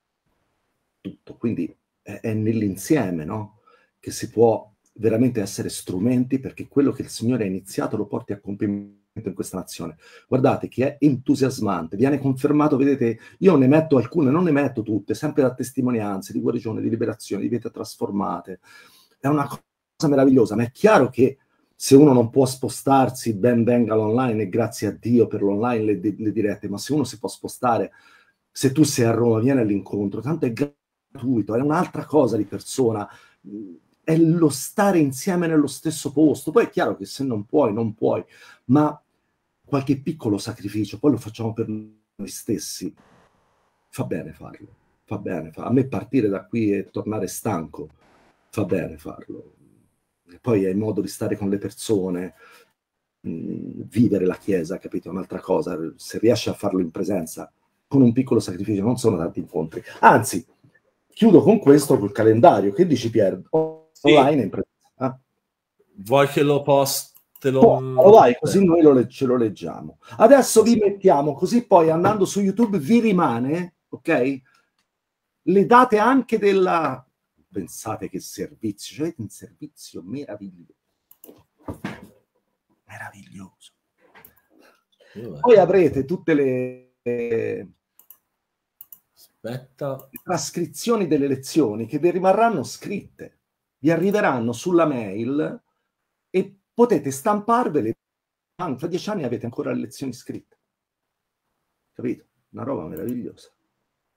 tutto, quindi è, è nell'insieme, no? Che si può veramente essere strumenti perché quello che il Signore ha iniziato lo porti a compimento in questa nazione. Guardate che è entusiasmante, viene confermato, vedete, io ne metto alcune, non ne metto tutte, sempre da testimonianze di guarigione, di liberazione, di vite trasformate. È una cosa meravigliosa, ma è chiaro che se uno non può spostarsi, ben venga l'online e grazie a Dio per l'online, le, le dirette, ma se uno si può spostare, se tu sei a Roma, vieni all'incontro, tanto è gratuito, è un'altra cosa di persona, è lo stare insieme nello stesso posto. Poi è chiaro che se non puoi, non puoi, ma qualche piccolo sacrificio, poi lo facciamo per noi stessi, fa bene farlo, fa bene farlo. A me partire da qui e tornare stanco, fa bene farlo. E poi è il modo di stare con le persone, mh, vivere la Chiesa, capito? È un'altra cosa. Se riesci a farlo in presenza, con un piccolo sacrificio, non sono tanti incontri. Anzi, chiudo con questo, col calendario. Che dici, Pier? Online sì. in presenza. Eh? Vuoi che lo post te lo... Oh, vai, così noi lo, ce lo leggiamo. Adesso vi mettiamo, così poi andando su YouTube vi rimane, ok? Le date anche della... Pensate che servizio, cioè un servizio meraviglioso. Meraviglioso. Oh, poi avrete tutte le... Aspetta. le trascrizioni delle lezioni che vi rimarranno scritte, vi arriveranno sulla mail e potete stamparvele. Tra dieci anni avete ancora le lezioni scritte. Capito? Una roba meravigliosa.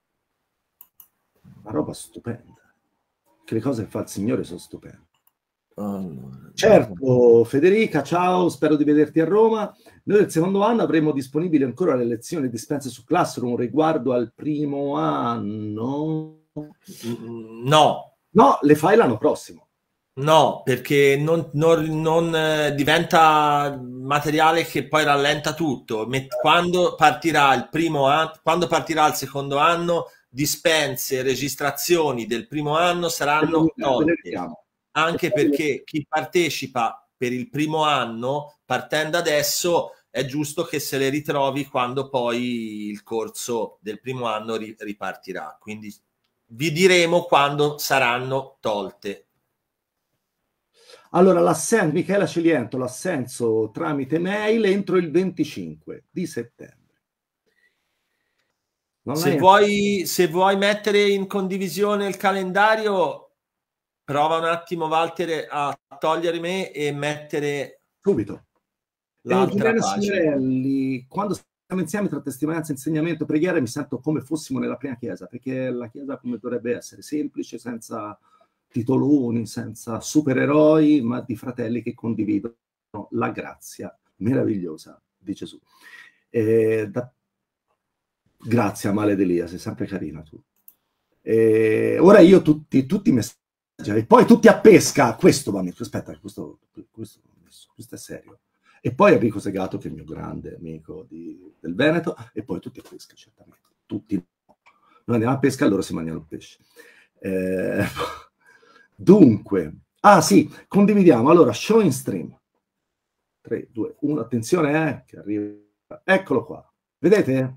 Una roba stupenda. Che le cose che fa il Signore sono stupende. Allora, certo, Federica, ciao, spero di vederti a Roma. Noi del secondo anno avremo disponibili ancora le lezioni di Dispense su Classroom riguardo al primo anno? No. No, le fai l'anno prossimo. No, perché non, non, non eh, diventa materiale che poi rallenta tutto. Met- quando partirà il primo anno, quando partirà il secondo anno, dispense, registrazioni del primo anno saranno tolte, anche perché chi partecipa per il primo anno, partendo adesso, è giusto che se le ritrovi quando poi il corso del primo anno ri- ripartirà. Quindi vi diremo quando saranno tolte. Allora, l'assenso, Michela Celiento, l'assenso tramite mail entro il venticinque di settembre. Non Se vuoi, se vuoi mettere in condivisione il calendario, prova un attimo, Walter, a togliere me e mettere subito. l'altra pagina. Signorelli, quando stiamo insieme tra testimonianza, insegnamento, preghiera, mi sento come fossimo nella prima chiesa, perché la chiesa come dovrebbe essere, semplice, senza titoloni, senza supereroi, ma di fratelli che condividono la grazia meravigliosa di Gesù. E da... Grazie, Amale Delia, sei sempre carina tu. E ora io tutti, tutti i messaggi, e poi tutti a pesca, questo va messo, aspetta, questo, questo, questo è serio. E poi Enrico Segato, che è il mio grande amico di, del Veneto, e poi tutti a pesca, certamente. Tutti. Noi andiamo a pesca, loro si mangiano il pesce. Eh, dunque, ah sì, condividiamo. Allora, show in stream. tre, due, uno, attenzione, eh, che arriva. Eccolo qua. Vedete?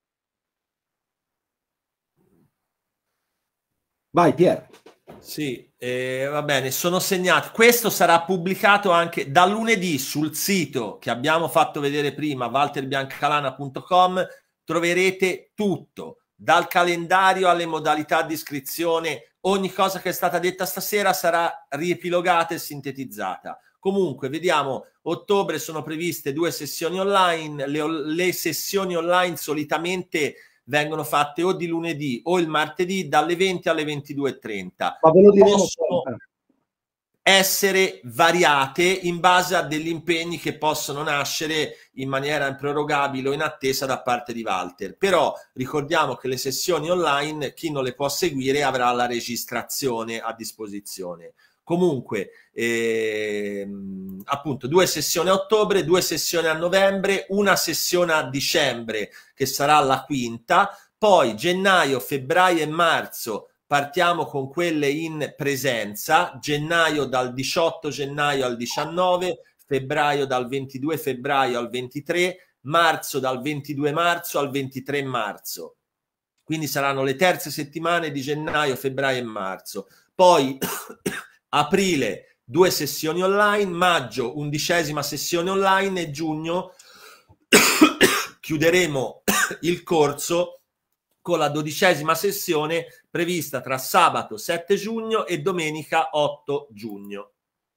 Vai, Pier. Sì, eh, va bene, sono segnati. Questo sarà pubblicato anche da lunedì sul sito che abbiamo fatto vedere prima, walter biancalana punto com. Troverete tutto, dal calendario alle modalità di iscrizione. Ogni cosa che è stata detta stasera sarà riepilogata e sintetizzata. Comunque, vediamo, ottobre sono previste due sessioni online. Le, le sessioni online solitamente vengono fatte o di lunedì o il martedì dalle venti alle ventidue e trenta. Ma ve lo diciamo possono essere variate in base a degli impegni che possono nascere in maniera improrogabile o in attesa da parte di Walter. Però ricordiamo che le sessioni online, chi non le può seguire avrà la registrazione a disposizione. Comunque, ehm, appunto, due sessioni a ottobre, due sessioni a novembre, una sessione a dicembre che sarà la quinta, poi gennaio, febbraio e marzo partiamo con quelle in presenza, gennaio dal diciotto gennaio al diciannove, febbraio dal ventidue febbraio al ventitré, marzo dal ventidue marzo al ventitré marzo. Quindi saranno le terze settimane di gennaio, febbraio e marzo. Poi aprile due sessioni online, maggio undicesima sessione online e giugno chiuderemo il corso con la dodicesima sessione prevista tra sabato sette giugno e domenica otto giugno.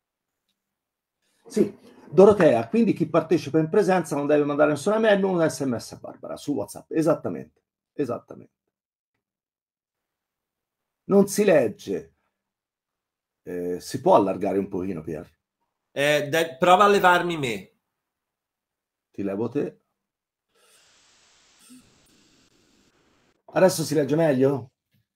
Sì, Dorotea, quindi chi partecipa in presenza non deve mandare nessuna mail, non un sms a Barbara su WhatsApp. Esattamente, esattamente. Non si legge. Eh, si può allargare un pochino, Pier? Eh, de- prova a levarmi me. Ti levo te. Adesso si legge meglio?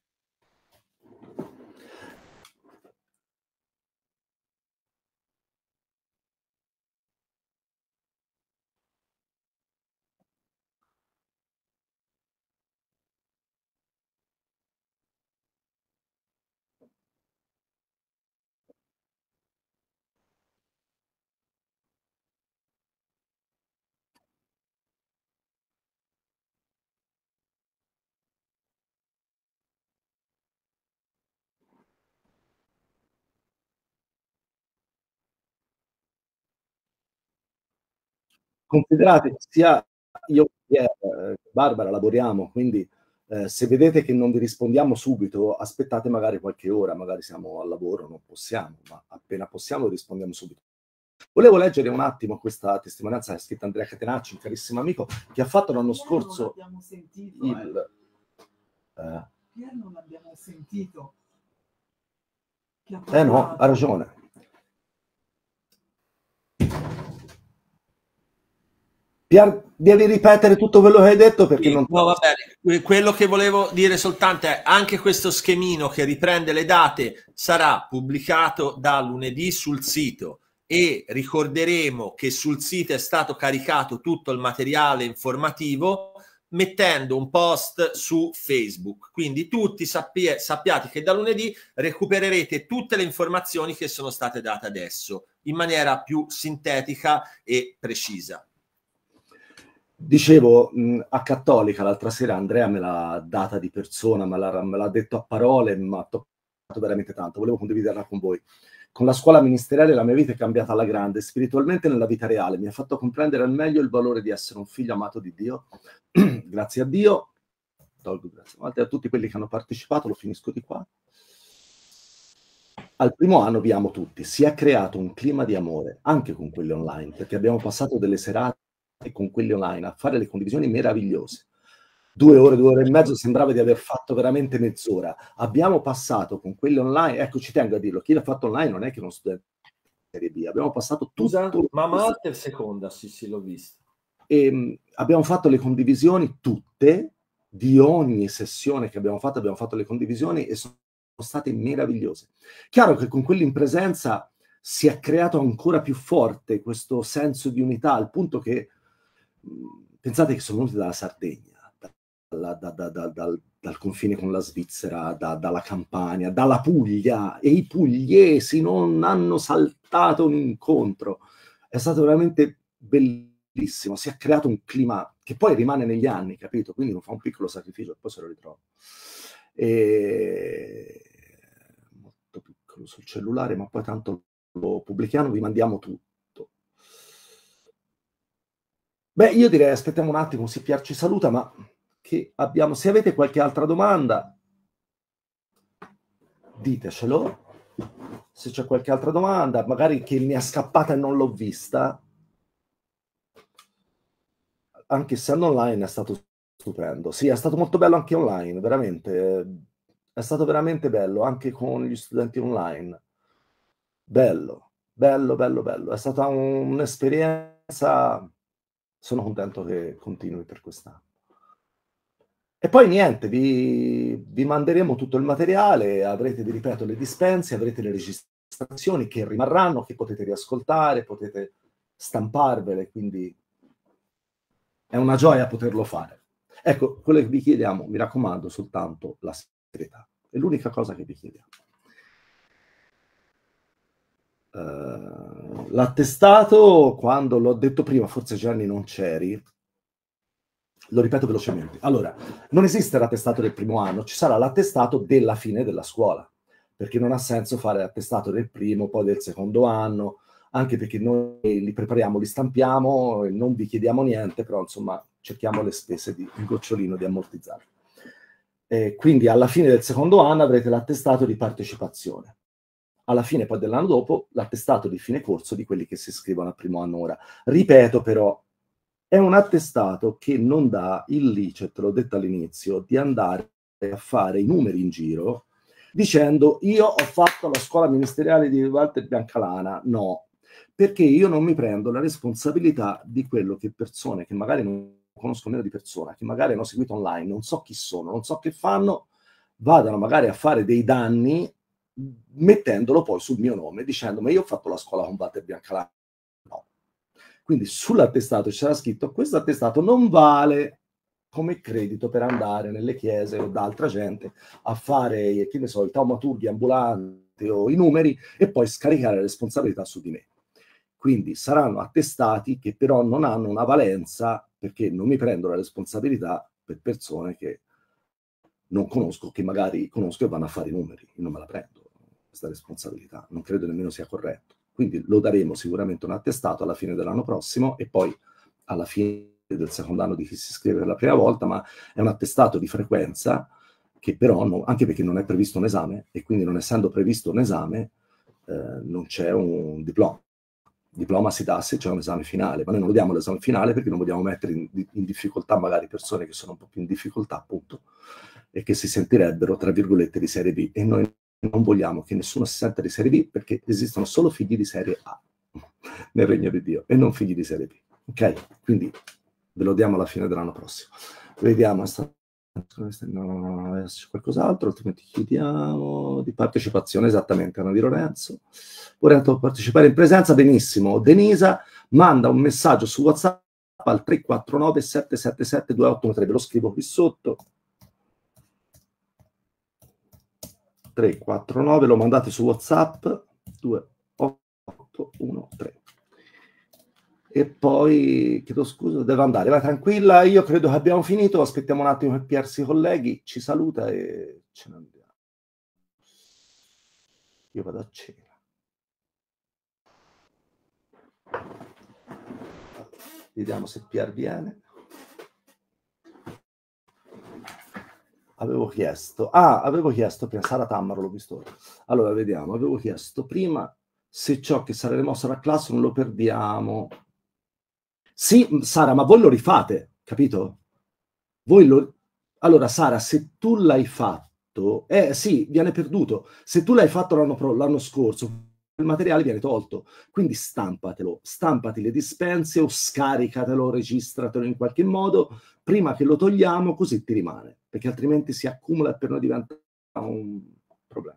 Considerate sia io che eh, Barbara lavoriamo, quindi eh, se vedete che non vi rispondiamo subito, aspettate magari qualche ora, magari siamo al lavoro, non possiamo, ma appena possiamo rispondiamo subito. Volevo leggere un attimo questa testimonianza che ha scritto Andrea Catenacci, un carissimo amico, che ha fatto l'anno scorso non sentito, il... Eh. Pier non l'abbiamo sentito. Eh no, ha ragione. Pier, devi ripetere tutto quello che hai detto perché sì, non... No, va bene. Quello che volevo dire soltanto è anche questo schemino che riprende le date sarà pubblicato da lunedì sul sito e ricorderemo che sul sito è stato caricato tutto il materiale informativo mettendo un post su Facebook. Quindi tutti sappia, sappiate che da lunedì recupererete tutte le informazioni che sono state date adesso in maniera più sintetica e precisa. Dicevo, mh, a Cattolica l'altra sera Andrea me l'ha data di persona, me l'ha, me l'ha detto a parole, mi ha toccato veramente tanto, volevo condividerla con voi. Con la scuola ministeriale la mia vita è cambiata alla grande, spiritualmente nella vita reale, mi ha fatto comprendere al meglio il valore di essere un figlio amato di Dio. Grazie a Dio, tolgo grazie a tutti quelli che hanno partecipato, lo finisco di qua. Al primo anno vi amo tutti, si è creato un clima di amore, anche con quelli online, perché abbiamo passato delle serate con quelli online a fare le condivisioni meravigliose. Due ore, due ore e mezzo sembrava di aver fatto veramente mezz'ora. Abbiamo passato con quelli online, ecco ci tengo a dirlo, chi l'ha fatto online non è che non studente serie B, abbiamo passato Scusa, tutto... mamma alta e seconda, sì sì l'ho visto. E, mh, abbiamo fatto le condivisioni tutte, di ogni sessione che abbiamo fatto, abbiamo fatto le condivisioni e sono state meravigliose. Chiaro che con quelli in presenza si è creato ancora più forte questo senso di unità, al punto che pensate che sono venuti dalla Sardegna, da, da, da, da, dal, dal confine con la Svizzera, da, dalla Campania, dalla Puglia, e i pugliesi non hanno saltato un incontro. È stato veramente bellissimo, si è creato un clima che poi rimane negli anni, capito? Quindi uno fa un piccolo sacrificio e poi se lo ritrova. E... molto piccolo sul cellulare, ma poi tanto lo pubblichiamo, vi mandiamo tutto. Beh, io direi aspettiamo un attimo, si Pier ci saluta, ma che abbiamo, se avete qualche altra domanda ditecelo, se c'è qualche altra domanda, magari che mi è scappata e non l'ho vista, anche se online è stato stupendo. Sì, è stato molto bello anche online, veramente, è stato veramente bello, anche con gli studenti online. Bello, bello, bello, bello. È stata un, un'esperienza, sono contento che continui per quest'anno. E poi niente, vi, vi manderemo tutto il materiale, avrete, vi ripeto, le dispense, avrete le registrazioni che rimarranno, che potete riascoltare, potete stamparvele, quindi è una gioia poterlo fare. Ecco, quello che vi chiediamo, mi raccomando, soltanto la serietà. È l'unica cosa che vi chiediamo. Uh, l'attestato, quando l'ho detto prima, forse Gianni non c'eri, lo ripeto velocemente. Allora, non esiste l'attestato del primo anno, ci sarà l'attestato della fine della scuola, perché non ha senso fare l'attestato del primo, poi del secondo anno, anche perché noi li prepariamo, li stampiamo, non vi chiediamo niente, però insomma cerchiamo le spese di il gocciolino di ammortizzare. Eh, quindi alla fine del secondo anno avrete l'attestato di partecipazione. Alla fine poi dell'anno dopo l'attestato di fine corso di quelli che si iscrivono al primo anno ora. Ripeto però, è un attestato che non dà il licet, l'ho detto all'inizio, di andare a fare i numeri in giro dicendo io ho fatto la scuola ministeriale di Walter Biancalana. No, perché io non mi prendo la responsabilità di quello che persone che magari non conosco meno di persona, che magari hanno seguito online, non so chi sono, non so che fanno, vadano magari a fare dei danni mettendolo poi sul mio nome, dicendo ma io ho fatto la scuola con Walter Biancalana. No. Quindi sull'attestato c'era scritto questo attestato non vale come credito per andare nelle chiese o da altra gente a fare, che ne so, i taumaturghi ambulanti o i numeri e poi scaricare la responsabilità su di me. Quindi saranno attestati che però non hanno una valenza, perché non mi prendo la responsabilità per persone che non conosco, che magari conosco e vanno a fare i numeri. Io non me la prendo questa responsabilità, non credo nemmeno sia corretto. Quindi lo daremo sicuramente un attestato alla fine dell'anno prossimo e poi alla fine del secondo anno di chi si iscrive per la prima volta, ma è un attestato di frequenza che però, no, anche perché non è previsto un esame e quindi non essendo previsto un esame eh, non c'è un diploma. Il diploma si dà se c'è un esame finale, ma noi non lo diamo l'esame finale perché non vogliamo mettere in, in difficoltà magari persone che sono un po' più in difficoltà appunto e che si sentirebbero tra virgolette di serie B, e noi non vogliamo che nessuno si senta di serie B perché esistono solo figli di serie A nel regno di Dio e non figli di serie B. Ok? Quindi Ve lo diamo alla fine dell'anno prossimo. Vediamo, no, no, no, c'è qualcos'altro, altrimenti chiudiamo. Di partecipazione, esattamente, Anna Di Lorenzo. Vorrei partecipare in presenza, benissimo. Denisa manda un messaggio su WhatsApp al tre quattro nove sette sette sette due otto uno tre, ve lo scrivo qui sotto. tre quattro nove, lo mandate su WhatsApp, due otto uno tre. E poi, chiedo scusa, devo andare, vai tranquilla, io credo che abbiamo finito, aspettiamo un attimo che Pier si colleghi, ci saluta e ce ne andiamo. Io vado a cena. Vediamo se Pier viene. Avevo chiesto, ah, avevo chiesto prima, Sara Tammaro l'ho visto ora. Allora, vediamo, avevo chiesto prima se ciò che sarà rimosso dalla classe non lo perdiamo. Sì, Sara, ma voi lo rifate, capito? Voi lo... Allora, Sara, se tu l'hai fatto, eh sì, viene perduto. Se tu l'hai fatto l'anno, l'anno scorso, il materiale viene tolto. Quindi stampatelo, stampati le dispense o scaricatelo, registratelo in qualche modo prima che lo togliamo, così ti rimane, perché altrimenti si accumula e per noi diventa un problema.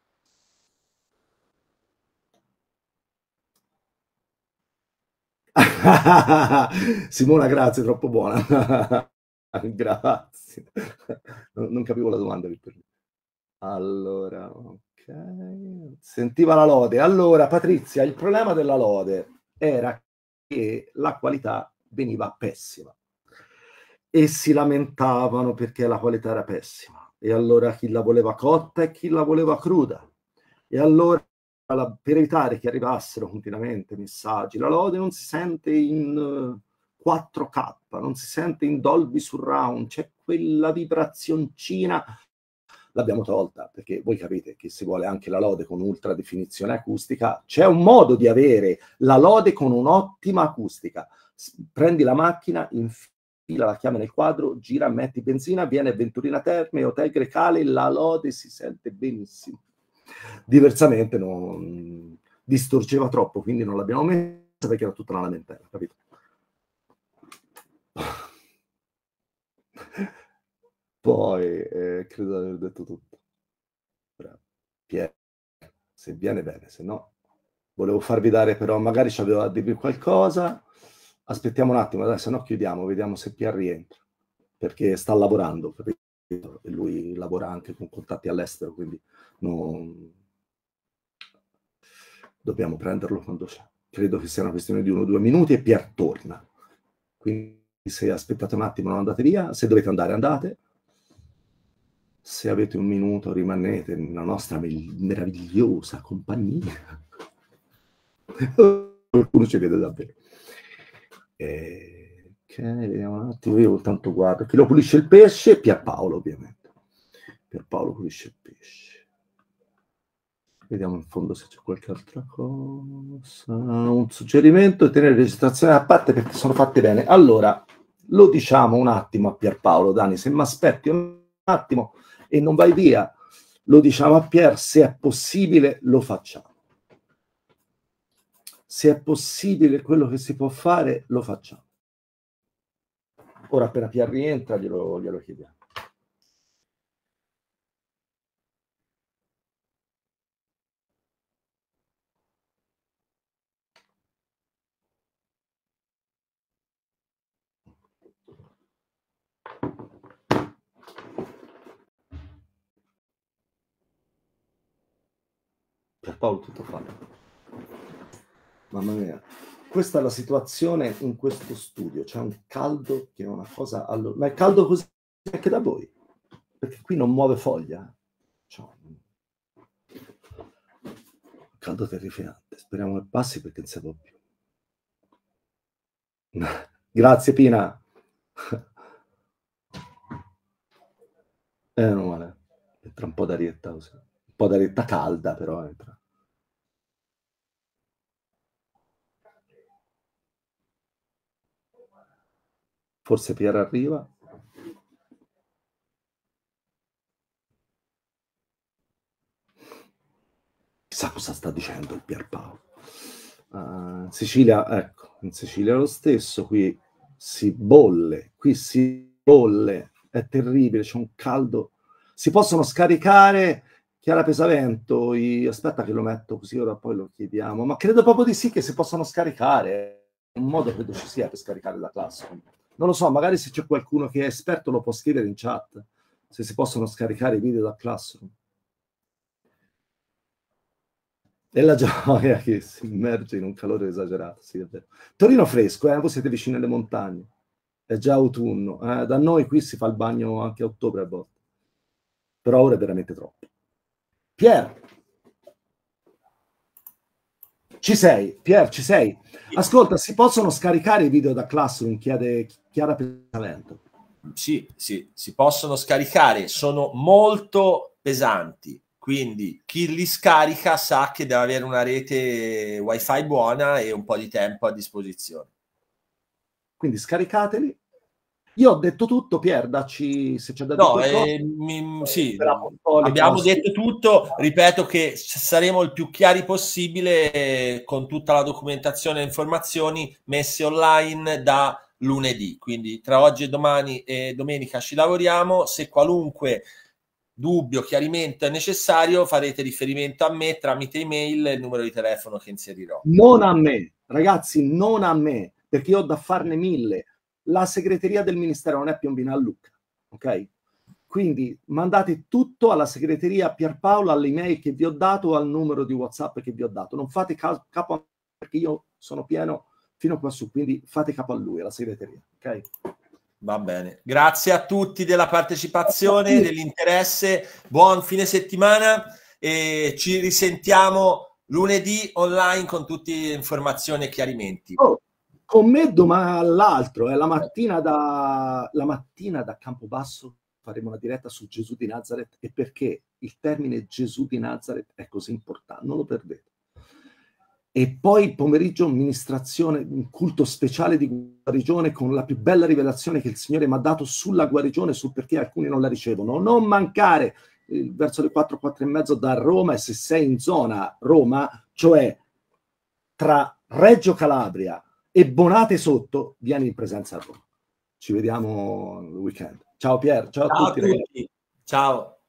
Simona, grazie, troppo buona. Grazie. Non, non capivo la domanda. Allora, ok. Sentiva la lode. Allora, Patrizia, il problema della lode era che la qualità veniva pessima e si lamentavano perché la qualità era pessima. E allora chi la voleva cotta e chi la voleva cruda. E allora, per evitare che arrivassero continuamente messaggi, la lode non si sente in quattro K, non si sente in Dolby Surround, c'è quella vibrazioncina, l'abbiamo tolta, perché voi capite che se vuole anche la lode con ultra definizione acustica, c'è un modo di avere la lode con un'ottima acustica. Prendi la macchina, infila la chiave nel quadro, gira, metti benzina, viene Venturina Terme, Hotel Grecale, la lode si sente benissimo. Diversamente non distorceva troppo, quindi non l'abbiamo messa perché era tutta una lamentela, capito? Poi eh, credo di aver detto tutto. Bravo. Pier, se viene bene, se no volevo farvi dare, però magari c'aveva a dirvi qualcosa. Aspettiamo un attimo, adesso no chiudiamo, vediamo se Pier rientra, perché sta lavorando, capito? E lui lavora anche con contatti all'estero, quindi non... dobbiamo prenderlo quando c'è. Credo che sia una questione di uno o due minuti e Pier torna. Quindi se aspettate un attimo non andate via, se dovete andare andate. Se avete un minuto rimanete nella nostra meravigliosa compagnia. Qualcuno ci vede davvero. Eh, ok, vediamo un attimo, io tanto guardo. Chi lo pulisce il pesce? Pierpaolo, ovviamente. Pierpaolo pulisce il pesce. Vediamo in fondo se c'è qualche altra cosa. Un suggerimento è tenere le registrazioni a parte perché sono fatte bene. Allora, lo diciamo un attimo a Pierpaolo, Dani, se mi aspetti un attimo e non vai via, lo diciamo a Pier, se è possibile lo facciamo. Se è possibile quello che si può fare, lo facciamo. Ora appena Pier rientra glielo, glielo chiediamo. Pierpaolo, tutto fatto. Mamma mia. Questa è la situazione in questo studio. C'è un caldo che è una cosa... Allora, ma è caldo così anche da voi? Perché qui non muove foglia. Cioè, caldo terrificante. Speriamo che passi perché non si può più. Grazie, Pina. Eh, non male. Entra un po' d'arietta così. Un po' d'arietta calda, però entra. Forse Pier arriva. Chissà cosa sta dicendo il Pierpaolo. Uh, in Sicilia, ecco, in Sicilia è lo stesso, qui si bolle, qui si bolle, è terribile, c'è un caldo. Si possono scaricare, Chiara Pesavento, i... aspetta che lo metto così, ora poi lo chiediamo, ma credo proprio di sì che si possono scaricare, un modo credo ci sia per scaricare la Classroom. Non lo so, magari se c'è qualcuno che è esperto lo può scrivere in chat, se si possono scaricare i video da Classroom. E la gioia che si immerge in un calore esagerato, sì, è vero. Torino fresco, eh? Voi siete vicini alle montagne, è già autunno, eh? Da noi qui si fa il bagno anche a ottobre a volte, però ora è veramente troppo. Pier, ci sei? Pier, ci sei? Ascolta, si possono scaricare i video da Classroom? Chiede Chiara Pesavento. Sì, sì, si possono scaricare, sono molto pesanti. Quindi chi li scarica sa che deve avere una rete wifi buona e un po' di tempo a disposizione. Quindi scaricateli. Io ho detto tutto, Pier, dacci se c'è da no, dire eh, mi, sì, qualcosa. abbiamo detto tutto, ripeto che saremo il più chiari possibile eh, con tutta la documentazione e informazioni messe online da lunedì, quindi tra oggi e domani e domenica ci lavoriamo. Se qualunque dubbio, chiarimento è necessario, farete riferimento a me tramite email e il numero di telefono che inserirò. Non a me, ragazzi, non a me, perché io ho da farne mille. La segreteria del Ministero non è Piombino a Lucca, ok? Quindi mandate tutto alla segreteria Pierpaolo, all'email che vi ho dato o al numero di WhatsApp che vi ho dato. Non fate capo a me, perché io sono pieno fino qua su, quindi fate capo a lui, alla segreteria, ok? Va bene, grazie a tutti della partecipazione, dell'interesse, buon fine settimana e ci risentiamo lunedì online con tutte le informazioni e chiarimenti. Oh, con me domani all'altro, è eh, la mattina da la mattina da Campobasso faremo una diretta su Gesù di Nazareth e perché il termine Gesù di Nazareth è così importante, non lo perdete. E poi il pomeriggio amministrazione, un culto speciale di guarigione con la più bella rivelazione che il Signore mi ha dato sulla guarigione, sul perché alcuni non la ricevono. Non mancare eh, verso le quattro, quattro e mezzo da Roma, e se sei in zona Roma, cioè tra Reggio Calabria e Bonate sotto, vieni in presenza a Roma. Ci vediamo il weekend. Ciao Pier, ciao, ciao a tutti. A tutti. Ciao.